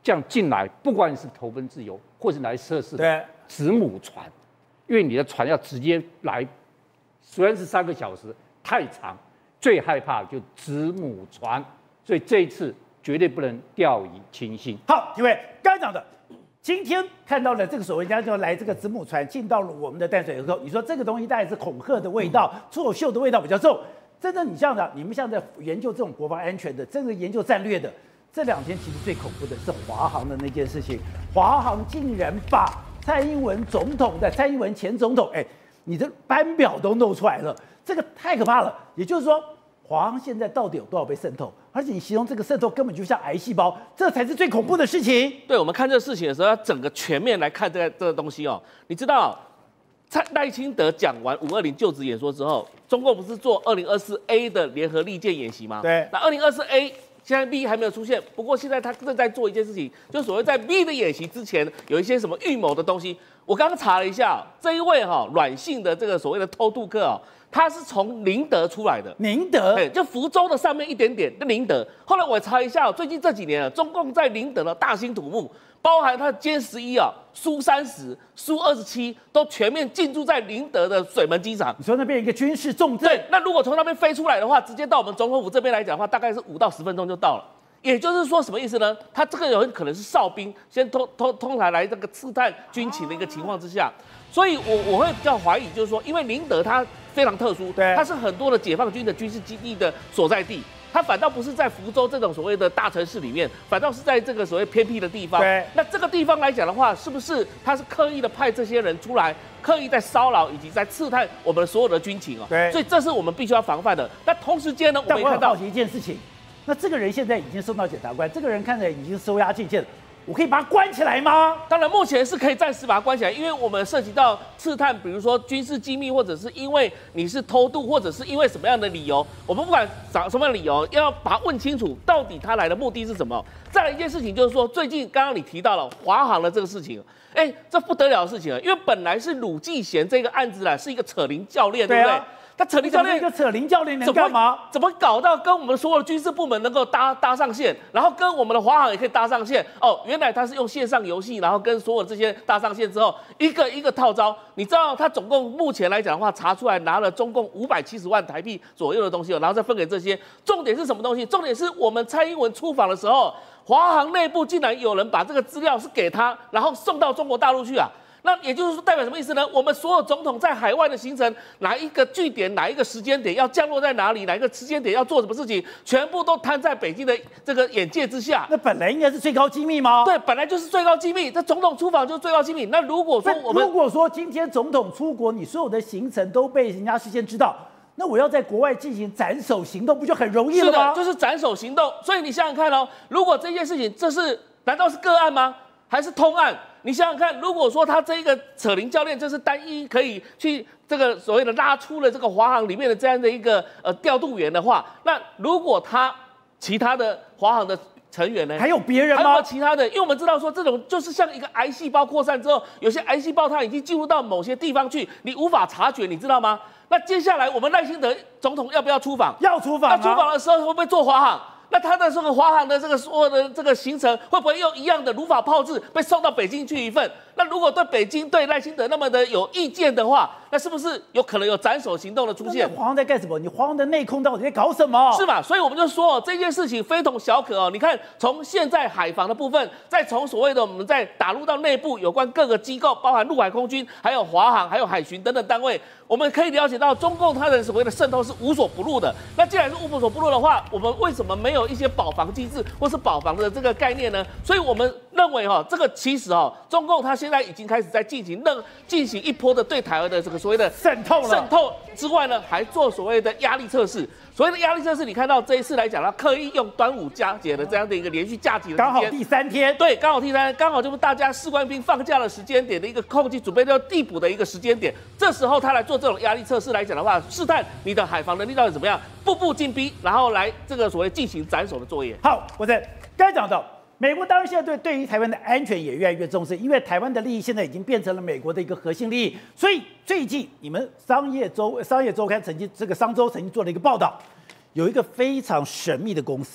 这样进来，不管是投奔自由，或是来测试子母船，因为你的船要直接来，虽然是3个小时，太长，最害怕的就子母船，所以这一次绝对不能掉以轻心。 好，因为刚才讲的。今天看到了这个所谓就来这个子母船进到了我们的淡水河口，你说这个东西大概是恐吓的味道、作秀的味道比较重。真的，你们像在研究这种国防安全的，真的研究战略的，这2天其实最恐怖的是华航的那件事情。华航竟然把蔡英文前总统，你的班表都弄出来了，这个太可怕了。也就是说，华航现在到底有多少被渗透？而且你形容这个渗透根本就像癌细胞，这才是最恐怖的事情。 对，我们看这个事情的时候，要整个全面来看这个东西哦。你知道，赖清德讲完520就职演说之后，中共不是做2024A 的联合利剑演习吗？ 对， 那2024A 现在 B 还没有出现，不过现在他正在做一件事情，就是所谓在 B 的演习之前有一些什么预谋的东西。我刚刚查了一下，这一位软性的这个所谓的偷渡客他是从宁德出来的， 宁德， 就福州的上面一点点的宁德。后来我查一下，最近这几年中共在宁德的大兴土木，包含它的歼11苏30、苏27都全面进驻在宁德的水门机场。 你说那边一个军事重镇， 对，那如果从那边飞出来的话，直接到我们总统府这边来讲的话，大概是5到10分钟就到了。也就是说，什么意思呢？他这个有可能是哨兵先通来这个刺探军情的一个情况之下，所以我会比较怀疑，就是说，因为宁德它非常特殊，它是很多的解放军的军事基地的所在地，它反倒不是在福州这种所谓的大城市里面，反倒是在这个所谓偏僻的地方。那这个地方来讲的话，是不是他是刻意的派这些人出来，刻意在骚扰以及在刺探我们所有的军情所以这是我们必须要防范的。那同时间呢，我们也看到一件事情。那这个人现在已经送到检察官，这个人看起来已经收押进去了，我可以把他关起来吗？ 当然，目前是可以暂时把他关起来，因为我们涉及到刺探，比如说军事机密，或者是因为你是偷渡，或者是因为什么样的理由，我们不管找什么样的理由，要把他问清楚，到底他来的目的是什么。再来一件事情就是说，最近刚刚你提到了华航的这个事情，这不得了的事情了，因为本来是鲁继贤这个案子是一个扯铃教练，对不对？他扯铃教练一个扯铃教练能干嘛？ 怎么搞到跟我们所有的军事部门能够搭上线，然后跟我们的华航也可以搭上线？原来他是用线上游戏，然后跟所有这些搭上线之后，一个一个套招。你知道他总共目前来讲的话，查出来拿了中共570万台币左右的东西，然后再分给这些。重点是什么东西？重点是我们蔡英文出访的时候，华航内部竟然有人把这个资料是给他，然后送到中国大陆去啊。那也就是说，代表什么意思呢？我们所有总统在海外的行程，哪一个据点、哪一个时间点要降落在哪里，哪一个时间点要做什么事情，全部都摊在北京的这个眼界之下。 那本来应该是最高机密吗？ 对，本来就是最高机密。这总统出访就是最高机密。那如果说今天总统出国，你所有的行程都被人家事先知道，那我要在国外进行斩首行动，不就很容易了吗？ 是的，就是斩首行动。所以你想想看如果这件事情，难道是个案吗？还是通案？你想想看，如果说他这个扯铃教练，这是单一可以去这个所谓的拉出了这个华航里面的这样的一个调度员的话，那如果他其他的华航的成员呢？ 还有别人吗？ 还有其他的？因为我们知道说，这种就是像一个癌细胞扩散之后，有些癌细胞它已经进入到某些地方去，你无法察觉，你知道吗？那接下来我们赖清德总统要不要出访？ 要出访。 那出访的时候会不会坐华航？那他的这个华航的这个所有的这个行程，会不会用一样的如法炮制被送到北京去一份？那如果对北京对赖清德那么的有意见的话，那是不是有可能有斩首行动的出现？ 华航在干什么？你华航的内控到底在搞什么？ 是吧？所以我们就说这件事情非同小可你看，从现在海防的部分，再从所谓的我们在打入到内部有关各个机构，包含陆海空军、还有华航、还有海巡等等单位，我们可以了解到中共它的所谓的渗透是无所不入的。那既然是无所不入的话，我们为什么没有一些保防机制或是保防的这个概念呢？所以我们认为这个其实中共它现在已经开始在进行一波的对台湾的这个所谓的渗透之外呢，还做所谓的压力测试。所谓的压力测试，你看到这一次来讲，它刻意用端午佳节的这样的一个连续假期的时间， 刚好第3天， 对，刚好第3天，刚好就是大家士官兵放假的时间点的一个空气准备要递补的一个时间点。这时候他来做这种压力测试来讲的话，试探你的海防能力到底怎么样，步步进逼，然后来这个所谓进行斩首的作业。 好，我在刚才讲到。美国当然现在对于台湾的安全也越来越重视，因为台湾的利益现在已经变成了美国的一个核心利益。所以最近你们商业周刊曾经做了一个报道，有一个非常神秘的公司，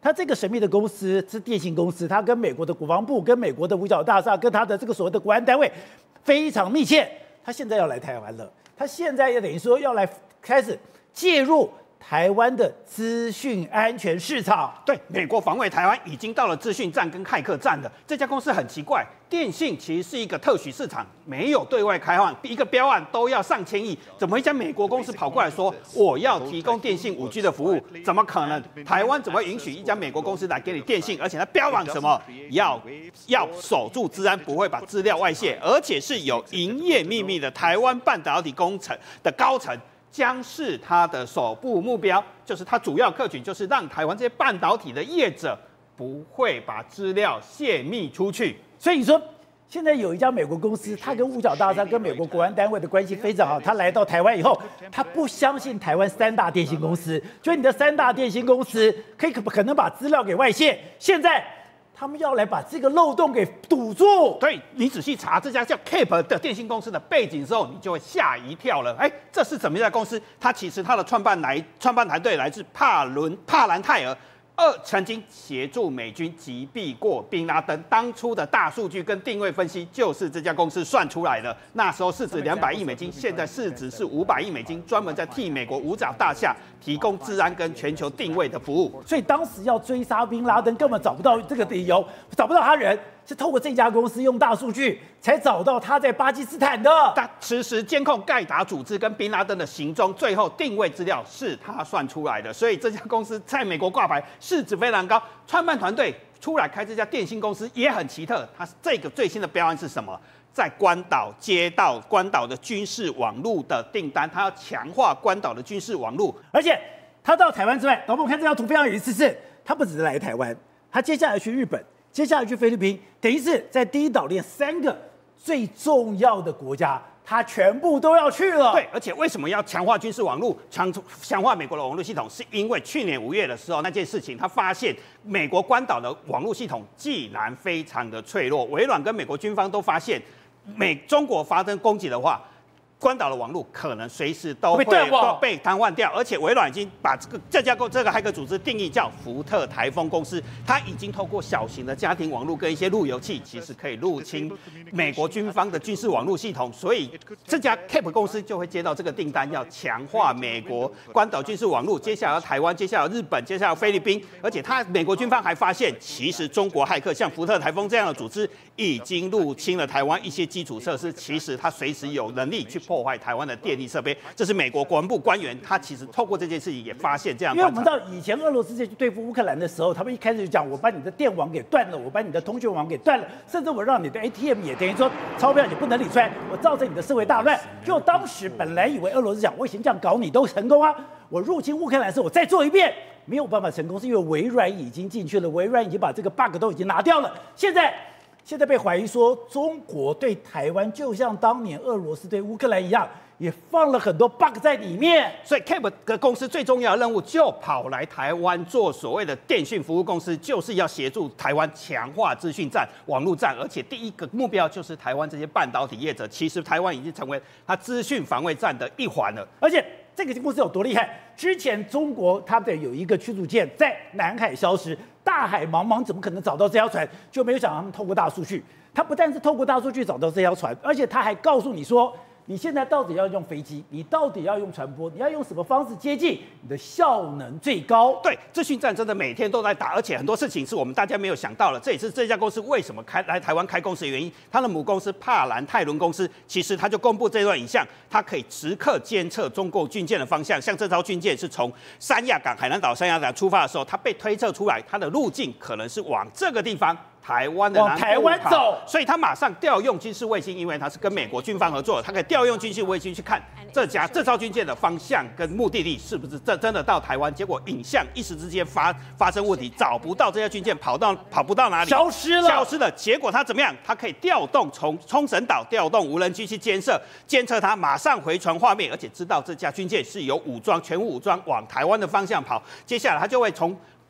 它这个神秘的公司是电信公司，它跟美国的国防部、跟美国的五角大厦、跟它的这个所谓的国安单位非常密切。它现在要来台湾了，它现在也等于说要来开始介入台湾的资讯安全市场。 对，美国防卫台湾已经到了资讯战跟骇客战了。这家公司很奇怪，电信其实是一个特许市场，没有对外开放，一个标案都要上千亿，怎么一家美国公司跑过来说我要提供电信5G 的服务？怎么可能？台湾怎么允许一家美国公司来给你电信？而且它标榜什么？要守住资安，不会把资料外泄，而且是有营业秘密的。台湾半导体工程的高层将是他的首部目标，就是他主要客群，就是让台湾这些半导体的业者不会把资料泄密出去。 所以你说，现在有一家美国公司，它跟五角大厦、跟美国国安单位的关系非常好。他来到台湾以后，他不相信台湾3大电信公司，所以你的3大电信公司可能把资料给外泄。现在他们要来把这个漏洞给堵住。 对，你仔细查这家叫 Cape 的电信公司的背景之后，你就会吓一跳了。这是怎么一家公司？它其实它的创办团队来自帕兰泰尔。曾经协助美军击毙过宾拉登，当初的大数据跟定位分析就是这家公司算出来的。那时候市值200亿美金，现在市值是500亿美金，专门在替美国五角大厦提供治安跟全球定位的服务。 所以当时要追杀宾拉登，根本找不到这个理由，找不到他人，是透过这家公司用大数据才找到他在巴基斯坦的。 他实时监控盖达组织跟宾拉登的行踪，最后定位资料是他算出来的。所以这家公司在美国挂牌，市值非常高。创办团队出来开这家电信公司也很奇特，它这个最新的标案是什么？在关岛接到关岛的军事网络的订单，他要强化关岛的军事网络。 而且他到台湾之外，导播我看这张图非常有意思，是他不只是来台湾，他接下来去日本，接下来去菲律宾，等于是在第一岛链3个最重要的国家，他全部都要去了。 对，而且为什么要强化军事网络、强化美国的网络系统？是因为去年5月的时候那件事情，他发现美国关岛的网络系统竟然非常的脆弱。微软跟美国军方都发现，中国发生攻击的话，关岛的网络可能随时都会被瘫痪掉，而且微软已经把这个骇客组织定义叫福特台风公司，它已经透过小型的家庭网络跟一些路由器，其实可以入侵美国军方的军事网络系统，所以这家 Cape 公司就会接到这个订单，要强化美国关岛军事网络。接下来台湾，接下来日本，接下来菲律宾，而且美国军方还发现，其实中国骇客像福特台风这样的组织已经入侵了台湾一些基础设施，其实它随时有能力去破坏台湾的电力设备。这是美国国防部官员，他其实透过这件事情也发现这样。 因为我们知道以前俄罗斯在去对付乌克兰的时候，他们一开始就讲，我把你的电网给断了，我把你的通讯网给断了，甚至我让你的 ATM 也等于说钞票你不能领出来，我造成你的社会大乱。就当时本来以为俄罗斯讲，我以前这样搞你都成功啊，我入侵乌克兰的时候我再做一遍，没有办法成功，是因为微软已经进去了，微软已经把这个 bug 都已经拿掉了。现在被怀疑说，中国对台湾就像当年俄罗斯对乌克兰一样，也放了很多 bug 在里面。 所以 Cape 的公司最重要的任务就跑来台湾做所谓的电讯服务公司，就是要协助台湾强化资讯战、网络战，而且第一个目标就是台湾这些半导体业者。其实台湾已经成为它资讯防卫战的一环了， 而且这个公司有多厉害？之前中国它的有一个驱逐舰在南海消失，大海茫茫，怎么可能找到这条船？就没有想到他们透过大数据，他不但是透过大数据找到这条船，而且他还告诉你说，你现在到底要用飞机，你到底要用船舶，你要用什么方式接近，你的效能最高。 对，资讯战真的每天都在打，而且很多事情是我们大家没有想到的。这也是这家公司为什么来台湾开公司的原因。它的母公司帕兰泰伦公司，其实它就公布这段影像，它可以时刻监测中共军舰的方向。像这艘军舰是从海南岛三亚港出发的时候，它被推测出来，它的路径可能是往这个地方。台湾的南部往台湾走， 所以他马上调用军事卫星，因为他是跟美国军方合作，他可以调用军事卫星去看这艘军舰的方向跟目的地是不是真的到台湾。结果影像一时之间发生问题，找不到这架军舰跑不到哪里， 消失了。 结果他怎么样？他可以调动从冲绳岛调动无人机去监测它，马上回传画面，而且知道这架军舰是有全武装往台湾的方向跑。接下来他就会从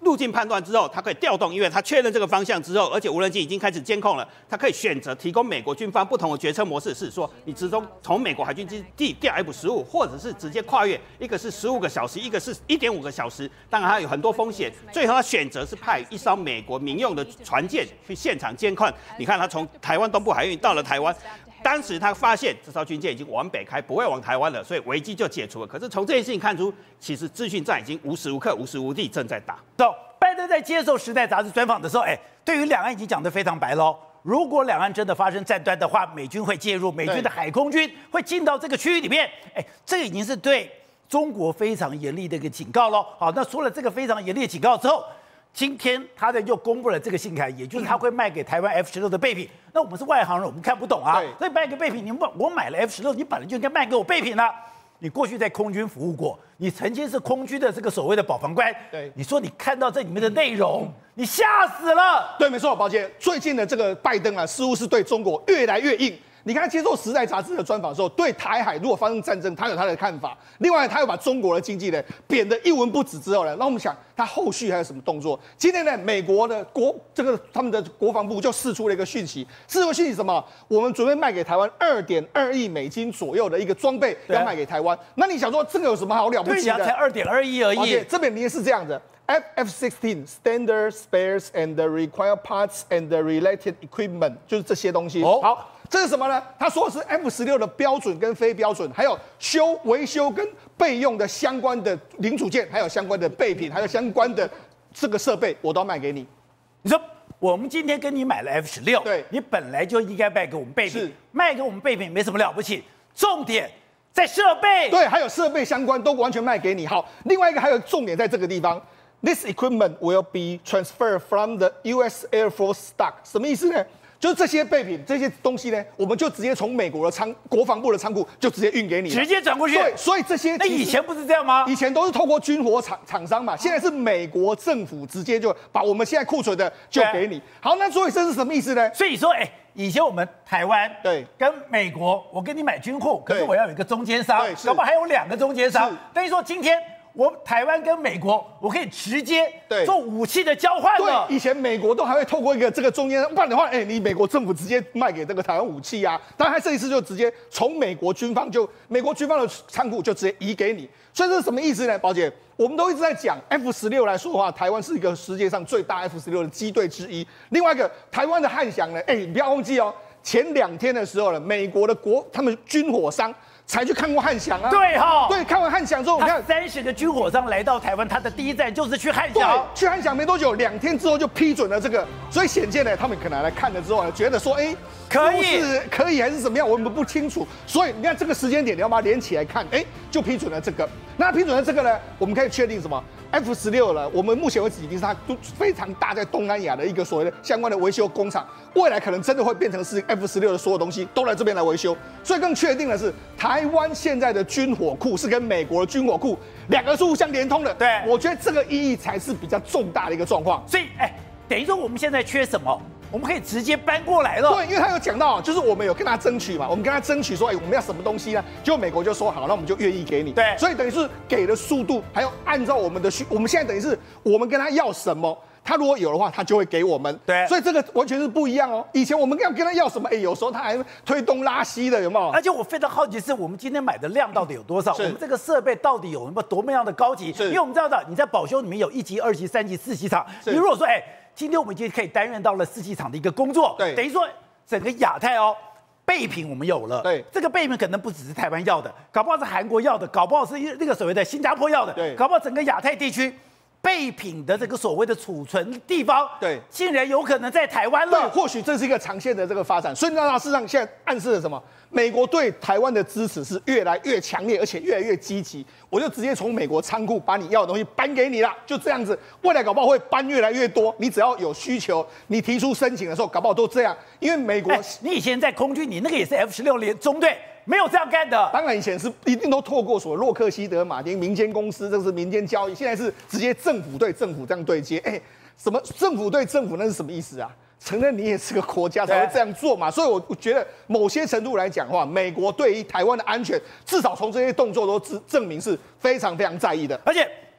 路径判断之后，它可以调动，因为它确认这个方向之后，而且无人机已经开始监控了，它可以选择提供美国军方不同的决策模式，是说你直中从美国海军基地调 F-15，或者是直接跨越，一个是15个小时，一个是1.5个小时，当然它有很多风险。最后他选择是派一艘美国民用的船舰去现场监控。你看他从台湾东部海域到了台湾。当时他发现这艘军舰已经往北开，不会往台湾了，所以危机就解除了。可是从这件事情看出，其实资讯战已经无时无刻、无时无地正在打。 拜登在接受《时代》杂志专访的时候，对于两岸已经讲得非常白喽。如果两岸真的发生战端的话，美军会介入，美军的海空军会进到这个区域里面。这已经是对中国非常严厉的一个警告喽。好，那说了这个非常严厉的警告之后，今天他又公布了这个信函，也就是他会卖给台湾 F-16的备品。那我们是外行人，我们看不懂啊。所以卖个备品，我买了 F-16，你本来就应该卖给我备品啊。你过去在空军服务过，你曾经是空军的这个所谓的保防官。 对， 你说你看到这里面的内容，你吓死了。 对，没错，宝姐，最近的这个拜登啊，似乎是对中国越来越硬。你看他接受《时代》杂志的专访的时候，对台海如果发生战争，他有他的看法。另外，他又把中国的经济呢贬得一文不值之后呢，那我们想他后续还有什么动作？今天呢，美国的他们的国防部就释出了一个讯息，什么？我们准备卖给台湾2.2亿美金左右的一个装备，要卖给台湾。那你想说这个有什么好了不起的？ 对呀，才2.2亿而已。 这边里面是这样的。F-16 standard spares and required parts and related equipment 就是这些东西。好，这是什么呢？他说是 F-16的标准跟非标准，还有维修跟备用的相关的零组件，还有相关的备品，还有相关的这个设备，我都要卖给你。 你说我们今天跟你买了 F-16， 对， 你本来就应该卖给我们备品，卖给我们备品没什么了不起，重点在设备。 对，还有设备相关都完全卖给你。好，另外一个还有重点在这个地方。This equipment will be transferred from the U.S. Air Force stock。什么意思呢？就是这些备品、这些东西呢，我们就直接从美国的国防部的仓库就直接运给你， 直接转过去。 对，所以这些那以前不是这样吗？ 以前都是透过军火厂商嘛，现在是美国政府直接就把我们现在库存的就给你。好，那所以这是什么意思呢？ 所以说，以前我们台湾对跟美国，我跟你买军货，可是我要有一个中间商，搞不好还有2个中间商。等于说今天。我台湾跟美国，我可以直接做武器的交换了。 对，以前美国都还会透过一个这个中间，不然的话，你美国政府直接卖给这个台湾武器啊。当然，他这一次就直接从美国军方的仓库就直接移给你。所以这是什么意思呢，宝姐？我们都一直在讲 F-16来说的话，台湾是一个世界上最大 F-16的机队之一。另外一个，台湾的汉翔呢，你不要忘记哦，前2天的时候呢，美国的他们军火商。才去看过汉翔啊， 对哈， 对，看完汉翔之后，你看 30个军火商来到台湾，他的第一站就是去汉翔， 对，去汉翔没多久，2天之后就批准了这个，所以显见呢，他们可能来看了之后呢，觉得说，可以还是怎么样，我们不清楚，所以你看这个时间点，你要把它连起来看，就批准了这个。那批准了这个呢，我们可以确定什么 ？F-16了，我们目前为止已经是它非常大在东南亚的一个所谓的相关的维修工厂，未来可能真的会变成是 F-16的所有东西都来这边来维修，所以更确定的是，台湾现在的军火库是跟美国的军火库2个是互相连通的。 对， 我觉得这个意义才是比较重大的一个状况。 所以，等于说我们现在缺什么？我们可以直接搬过来了。 对，因为他有讲到，就是我们有跟他争取嘛，我们跟他争取说，我们要什么东西呢？结果美国就说好，那我们就愿意给你。 对， 所以等于是给的速度，还有按照我们的我们现在等于是我们跟他要什么，他如果有的话，他就会给我们。 对， 所以这个完全是不一样哦。以前我们要跟他要什么，有时候他还推东拉西的，有没有？ 而且我非常好奇是，我们今天买的量到底有多少？我们这个设备到底有多么样的高级？因为我们知道的，你在保修里面有1级、2级、3级、4级厂，你如果说今天我们已经可以担任到了4级厂的一个工作， 对， 等于说整个亚太备品我们有了， 对， 这个备品可能不只是台湾要的，搞不好是韩国要的，搞不好是那个所谓的新加坡要的， 对， 搞不好整个亚太地区备品的这个所谓的储存地方， 对， 竟然有可能在台湾了。 对，或许这是一个长线的这个发展。所以那事实上现在暗示了什么？美国对台湾的支持是越来越强烈，而且越来越积极。我就直接从美国仓库把你要的东西搬给你了，就这样子。未来搞不好会搬越来越多，你只要有需求，你提出申请的时候，搞不好都这样。因为美国， 你以前在空军，你那个也是 F-16连中队。没有这样干的， 当然以前是一定都透过所谓洛克希德马丁民间公司，这是民间交易，现在是直接政府对政府这样对接。什么政府对政府那是什么意思啊？承认你也是个国家才会这样做嘛，所以我觉得某些程度来讲的话，美国对于台湾的安全，至少从这些动作都证明是非常非常在意的。 而且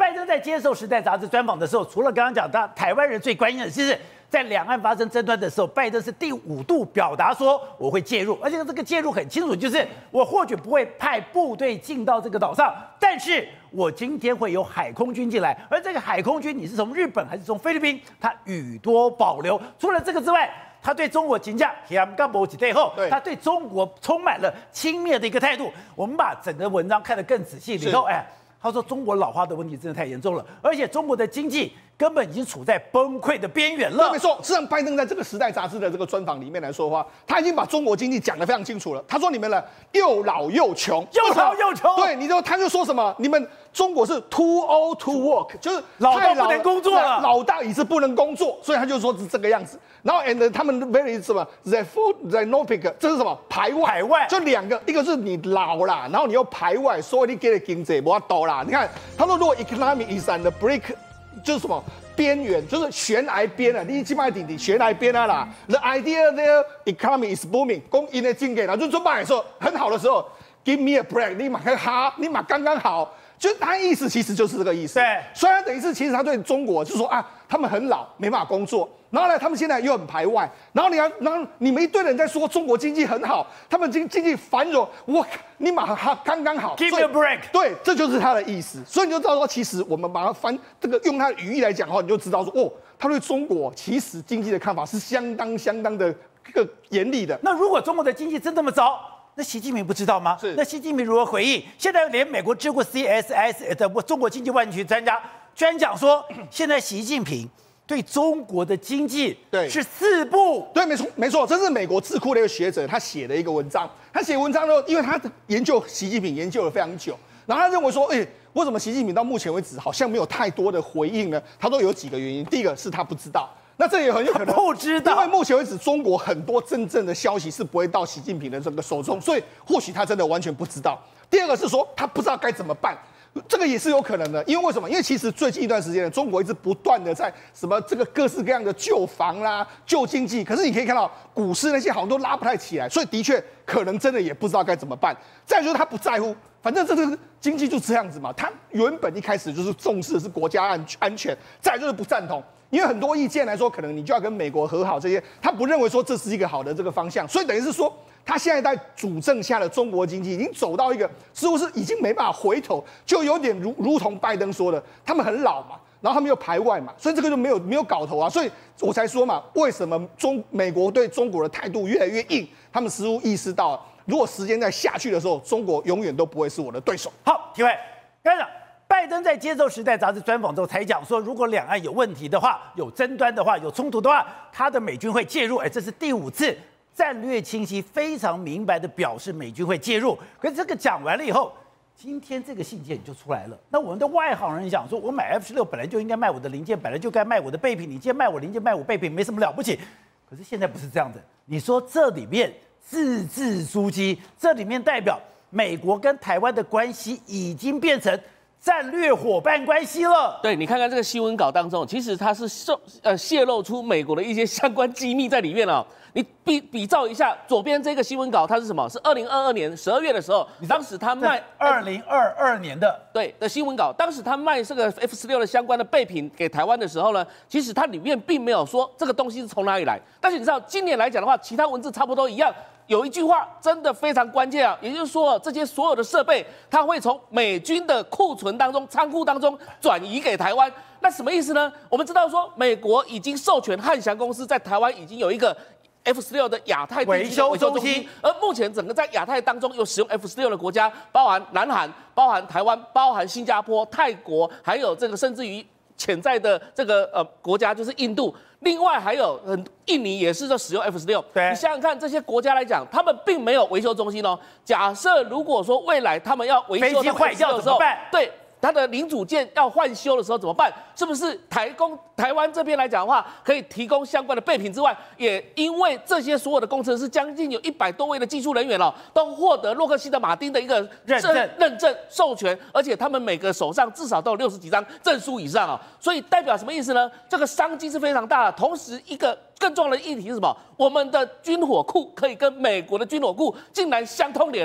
拜登在接受《时代》杂志专访的时候，除了刚刚讲他台湾人最关心的是，在两岸发生争端的时候，拜登是第5度表达说我会介入，而且这个介入很清楚，就是我或许不会派部队进到这个岛上，但是我今天会有海空军进来，而这个海空军你是从日本还是从菲律宾，他予多保留。除了这个之外，他对中国评价他对中国充满了轻蔑的一个态度。我们把整个文章看得更仔细，里头他说中国老化的问题真的太严重了，而且中国的经济根本已经处在崩溃的边缘了。 没错，事实上，拜登在这个《时代》杂志的这个专访里面来说的话，他已经把中国经济讲得非常清楚了。他说你们呢又老又穷， 又老又穷。 对，他就说什么，你们中国是 too old to work， 就是老到不能工作了， 老大已是不能工作，所以他就说是这个样子。然后 and 他们 very 什么 xenophobic， 这是什么排外？就2个，一个是你老啦，然后你又排外，所以你给的经济不多啦。你看他说如果 economy is on the brink， 就是什么边缘，就是悬崖边啊，你起码顶悬崖边啊啦。The idea their economy is booming， 供应的经济啦，就说白的时候很好的时候 ，give me a break， 你马刚刚好。就他意思其实就是这个意思， 对， 所以他等于是其实他对中国就说啊，他们很老，没办法工作，然后呢，他们现在又很排外，然后你们一堆人在说中国经济很好，他们经济繁荣，你马上刚刚好 ，give me a break， 对，这就是他的意思，所以你就知道说，其实我们把它翻这个用他的语义来讲的话，你就知道说，他对中国其实经济的看法是相当的这个严厉的。 那如果中国的经济真这么糟？那习近平不知道吗？ 是。 那习近平如何回应？现在连美国智库 CSIS 的中国经济万局专家居然讲说，现在习近平对中国的经济是4不。 对，没错，这是美国智库的一个学者他写的一个文章。他写文章呢，因为他研究习近平研究了非常久，然后他认为说，为什么习近平到目前为止好像没有太多的回应呢？他说有几个原因，第一个是他不知道。那这也很有可能不知道， 因为目前为止，中国很多真正的消息是不会到习近平的这个手中，所以或许他真的完全不知道。第二个是说他不知道该怎么办，这个也是有可能的。因为为什么？因为其实最近一段时间呢，中国一直不断的在什么这个各式各样的救房啦、救经济，可是你可以看到股市那些好像都拉不太起来，所以的确可能真的也不知道该怎么办。再来就是他不在乎。反正这个经济就这样子嘛，他原本一开始就是重视的是国家安全，再来就是不赞同，因为很多意见来说，可能你就要跟美国和好这些，他不认为说这是一个好的这个方向，所以等于是说，他现在在主政下的中国经济已经走到一个似乎是已经没办法回头，就有点如同拜登说的，他们很老嘛，然后他们又排外嘛，所以这个就没有搞头啊，所以我才说嘛，为什么美国对中国的态度越来越硬，他们似乎意识到。如果时间再下去的时候，中国永远都不会是我的对手。 好，题外，刚才讲，拜登在接受《时代》杂志专访之后才讲说，如果两岸有问题的话、有争端的话、有冲突的话，他的美军会介入。这是第5次战略清晰、非常明白的表示美军会介入。可是这个讲完了以后，今天这个信件就出来了。那我们的外行人讲说，我买 F-16本来就应该卖我的零件，本来就该卖我的备品，你今天卖我零件、卖我备品，没什么了不起。可是现在不是这样的，你说这里面。字字珠玑，这里面代表美国跟台湾的关系已经变成战略伙伴关系了。 对，你看看这个新闻稿当中，其实它是泄露出美国的一些相关机密在里面了。你比照一下左边这个新闻稿，它是什么？是2022年12月的时候，当时他卖 2022年的的新闻稿，当时他卖这个 F-16的相关的备品给台湾的时候呢，其实它里面并没有说这个东西是从哪里来。但是你知道，今年来讲的话，其他文字差不多一样。有一句话真的非常关键啊，也就是说，这些所有的设备，它会从美军的库存当中、仓库当中转移给台湾。那什么意思呢？我们知道说，美国已经授权汉翔公司在台湾已经有一个 F-16的亚太维修中心， 而目前整个在亚太当中有使用 F-16的国家，包含南韩、包含台湾、包含新加坡、泰国，还有这个甚至于潜在的这个国家就是印度。另外还有印尼也是在使用 F-16， 对， 你想想看，这些国家来讲，他们并没有维修中心哦。假设如果说未来他们要维修飞机坏掉怎么办？ 对，它的零组件要换修的时候怎么办？是不是台湾这边来讲的话，可以提供相关的备品之外，也因为这些所有的工程师将近有100多位的技术人员哦，都获得洛克希德马丁的一个认证授权，而且他们每个手上至少都有60几张证书以上哦，所以代表什么意思呢？这个商机是非常大的。同时，一个更重要的议题是什么？我们的军火库可以跟美国的军火库竟然相通连啊！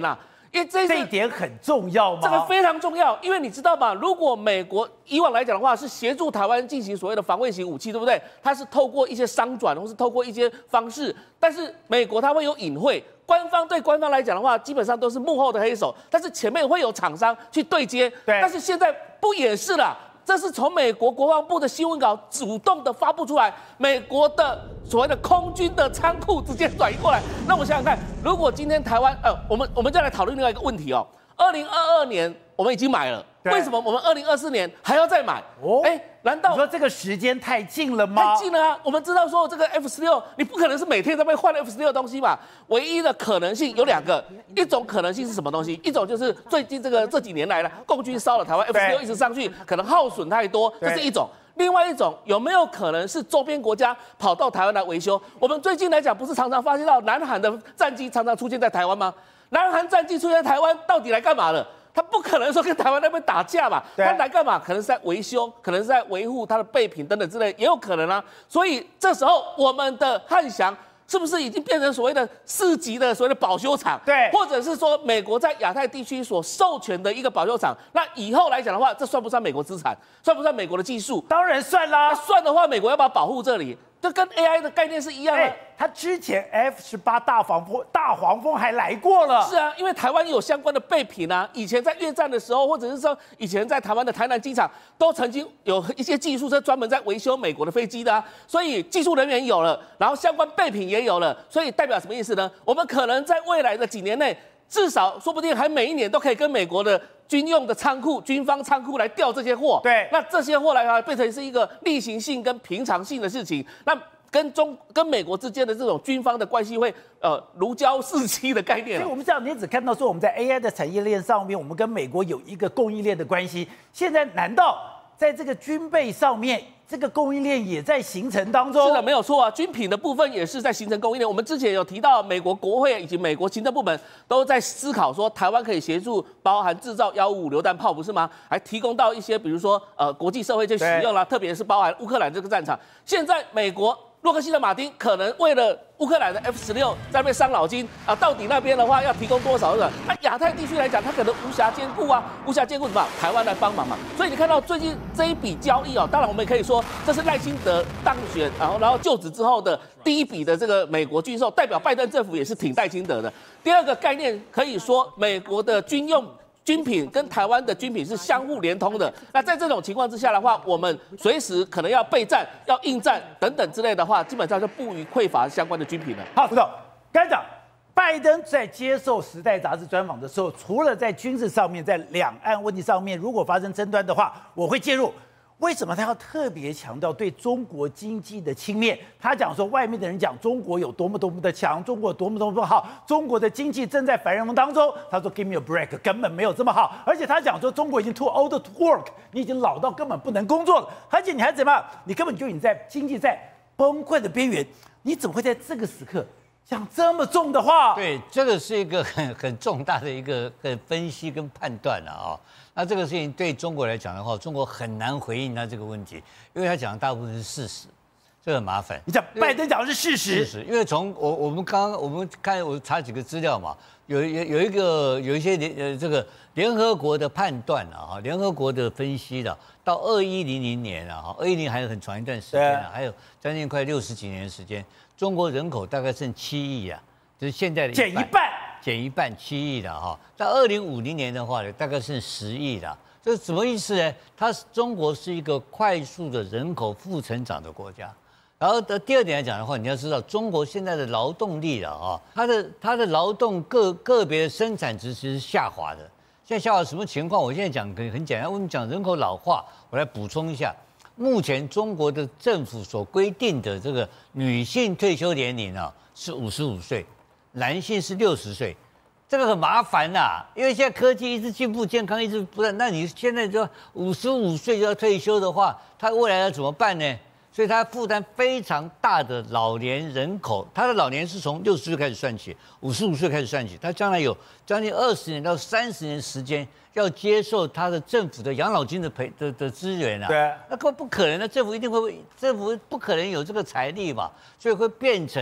因为这一点很重要吗？ 这个非常重要，因为你知道吗？如果美国以往来讲的话，是协助台湾进行所谓的防卫型武器，对不对？它是透过一些商转，或是透过一些方式，但是美国它会有隐晦。官方对官方来讲的话，基本上都是幕后的黑手，但是前面会有厂商去对接。 对， 但是现在不也是了？这是从美国国防部的新闻稿主动的发布出来，美国的所谓的空军的仓库直接转移过来。那我想想看，如果今天台湾，我们再来讨论另外一个问题哦。2022年我们已经买了，为什么我们2024年还要再买？难道你说这个时间太近了吗？ 太近了啊！我们知道说这个 F16，你不可能是每天在被换 F16的东西嘛。唯一的可能性有2个，一种可能性是什么东西？一种就是最近这几年来了，共军烧了台湾 F16 一直上去，可能耗损太多，这是一种。另外一种有没有可能是周边国家跑到台湾来维修？我们最近来讲，不是常常发现到南韩的战机常常出现在台湾吗？南韩战机出现在台湾，到底来干嘛了？他不可能说跟台湾那边打架嘛，他来干嘛？可能是在维修，可能是在维护他的备品等等之类，也有可能啊。所以这时候我们的汉翔是不是已经变成所谓的4级的所谓的保修厂？ 对， 或者是说美国在亚太地区所授权的一个保修厂？那以后来讲的话，这算不算美国资产？算不算美国的技术？ 当然算啦。 算的话，美国要不要保护这里？这跟 AI 的概念是一样的。 他之前 F18大黄蜂还来过了。 是啊，因为台湾也有相关的备品啊。以前在越战的时候，或者是说以前在台湾的台南机场，都曾经有一些技术是专门在维修美国的飞机的啊。所以技术人员有了，然后相关备品也有了，所以代表什么意思呢？我们可能在未来的几年内，至少说不定还每一年都可以跟美国的军用的仓库、军方仓库来调这些货。 对， 那这些货来变成是一个例行性跟平常性的事情。那跟美国之间的这种军方的关系会如胶似漆的概念。 所以我们这样，你只看到说我们在 AI 的产业链上面，我们跟美国有一个供应链的关系。现在难道在这个军备上面，这个供应链也在形成当中？ 是的，没有错啊，军品的部分也是在形成供应链。我们之前有提到，美国国会以及美国行政部门都在思考说，台湾可以协助包含制造155榴弹炮，不是吗？还提供到一些比如说国际社会去使用啦，特别是包含乌克兰这个战场。现在美国洛克希德马丁可能为了乌克兰的 F16在那边伤脑筋啊，到底那边的话要提供多少的？那亚太地区来讲，它可能无暇兼顾啊，无暇兼顾什么？台湾来帮忙嘛。所以你看到最近这一笔交易哦，当然我们也可以说这是赖清德当选，然后就职之后的第一笔的这个美国军售，代表拜登政府也是挺赖清德的。第二个概念可以说，美国的军品跟台湾的军品是相互连通的。那在这种情况之下的话，我们随时可能要备战、要应战等等之类的话，基本上就不予匮乏相关的军品了。 好，副总，刚才讲，拜登在接受《时代》杂志专访的时候，除了在军事上面，在两岸问题上面，如果发生争端的话，我会介入。为什么他要特别强调对中国经济的轻蔑？他讲说，外面的人讲中国有多么多么的强，中国多么多么好，中国的经济正在繁荣当中。他说 "Give me a break"， 根本没有这么好。而且他讲说，中国已经 too old to work， 你已经老到根本不能工作了。而且你还怎么样？你根本就已经在经济在崩溃的边缘，你怎么会在这个时刻讲这么重的话？ 对，这个是一个很重大的一个分析跟判断了啊。那这个事情对中国来讲的话，中国很难回应他这个问题，因为他讲的大部分是事实，这很麻烦。 你讲拜登讲的是事实， 因为从我们看我查几个资料嘛，有一些这个联合国的判断啊，联合国的分析的，到2100年啊，2100还有很长一段时间啊，还有将近快60几年的时间，中国人口大概剩7亿啊，就是现在的减一半7亿的哈，到2050年的话呢，大概是10亿的，这是什么意思呢？中国是一个快速的人口负成长的国家。然后第二点来讲的话，你要知道中国现在的劳动力了啊，它的劳动个别的生产值其实是下滑的。现在下滑什么情况？我现在讲很简单，我们讲人口老化，我来补充一下。目前中国的政府所规定的这个女性退休年龄啊是55岁。男性是60岁，这个很麻烦呐，因为现在科技一直进步，健康一直不断。那你现在就55岁就要退休的话，他未来要怎么办呢？所以他负担非常大的老年人口，他的老年是从60岁开始算起，55岁开始算起，他将来有将近20年到30年时间要接受他的政府的养老金的资源啊。 对， 那不可能的，政府不可能有这个财力嘛，所以会变成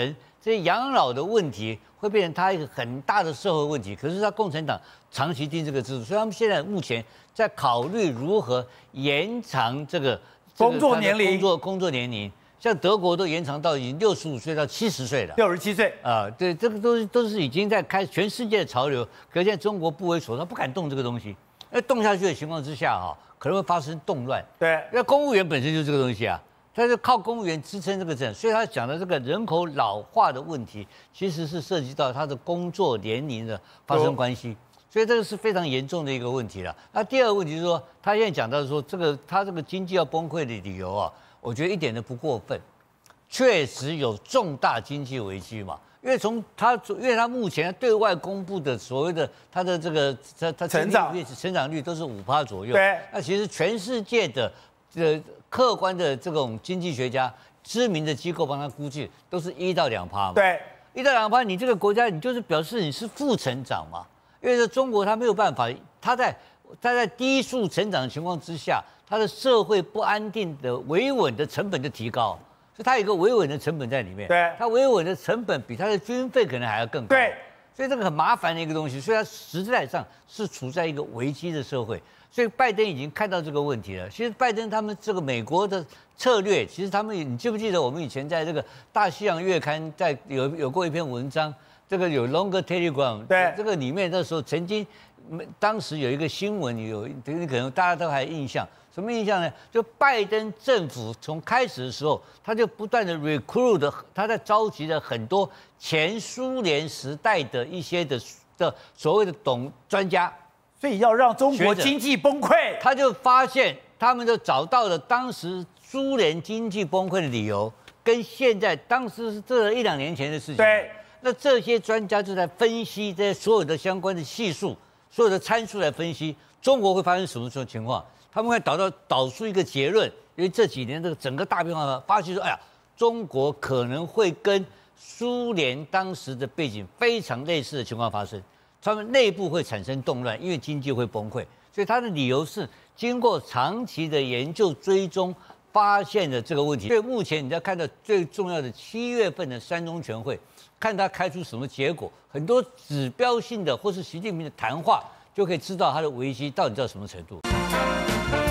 这些养老的问题会变成他一个很大的社会问题。可是他共产党长期定这个制度，所以他们现在目前在考虑如何延长这个工作年龄， 工作年龄。像德国都延长到已经65岁到70岁了 ，67岁啊，对，这个都是已经在开全世界的潮流。可是现在中国不为所动，他不敢动这个东西，因为动下去的情况之下可能会发生动乱。 对， 那公务员本身就是这个东西啊，他是靠公务员支撑这个政，所以他讲的这个人口老化的问题，其实是涉及到他的工作年龄的发生关系。所以这个是非常严重的一个问题了。那第二个问题是说，他现在讲到说他这个经济要崩溃的理由我觉得一点都不过分，确实有重大经济危机嘛。因为他目前对外公布的所谓的他的这个他成长率都是5%左右。 对， 那其实全世界的客观的这种经济学家、知名的机构帮他估计都是1到2%嘛。 对 ，1到2%，你这个国家你就是表示你是负成长嘛。因为中国它没有办法，它在低速成长的情况之下，它的社会不安定的维稳的成本就提高，所以它有一个维稳的成本在里面。 对， 它维稳的成本比它的军费可能还要更高。 对， 所以这个很麻烦的一个东西，所以它实在上是处在一个危机的社会。所以拜登已经看到这个问题了。其实拜登他们这个美国的策略，其实你记不记得我们以前在这个大西洋月刊有过一篇文章？这个有 Longer Telegram， 对， 这个里面那时候曾经，当时有一个新闻，可能大家都还印象，什么印象呢？就拜登政府从开始的时候，他就不断的 recruit， 他在召集了很多前苏联时代的一些的所谓的专家， 所以要让中国经济崩溃， 他就发现他们就找到了当时苏联经济崩溃的理由，跟现在当时是这1、2年前的事情。 对。 那这些专家就在分析这些所有的相关的系数、所有的参数来分析中国会发生什么情况，他们会导出一个结论。因为这几年这个整个大变化，发现说，哎呀，中国可能会跟苏联当时的背景非常类似的情况发生，他们内部会产生动乱，因为经济会崩溃。所以他的理由是经过长期的研究追踪发现的这个问题。所以目前你在看到最重要的7月份的3中全会。看他开出什么结果，很多指标性的或是习近平的谈话，就可以知道他的危机到底到什么程度。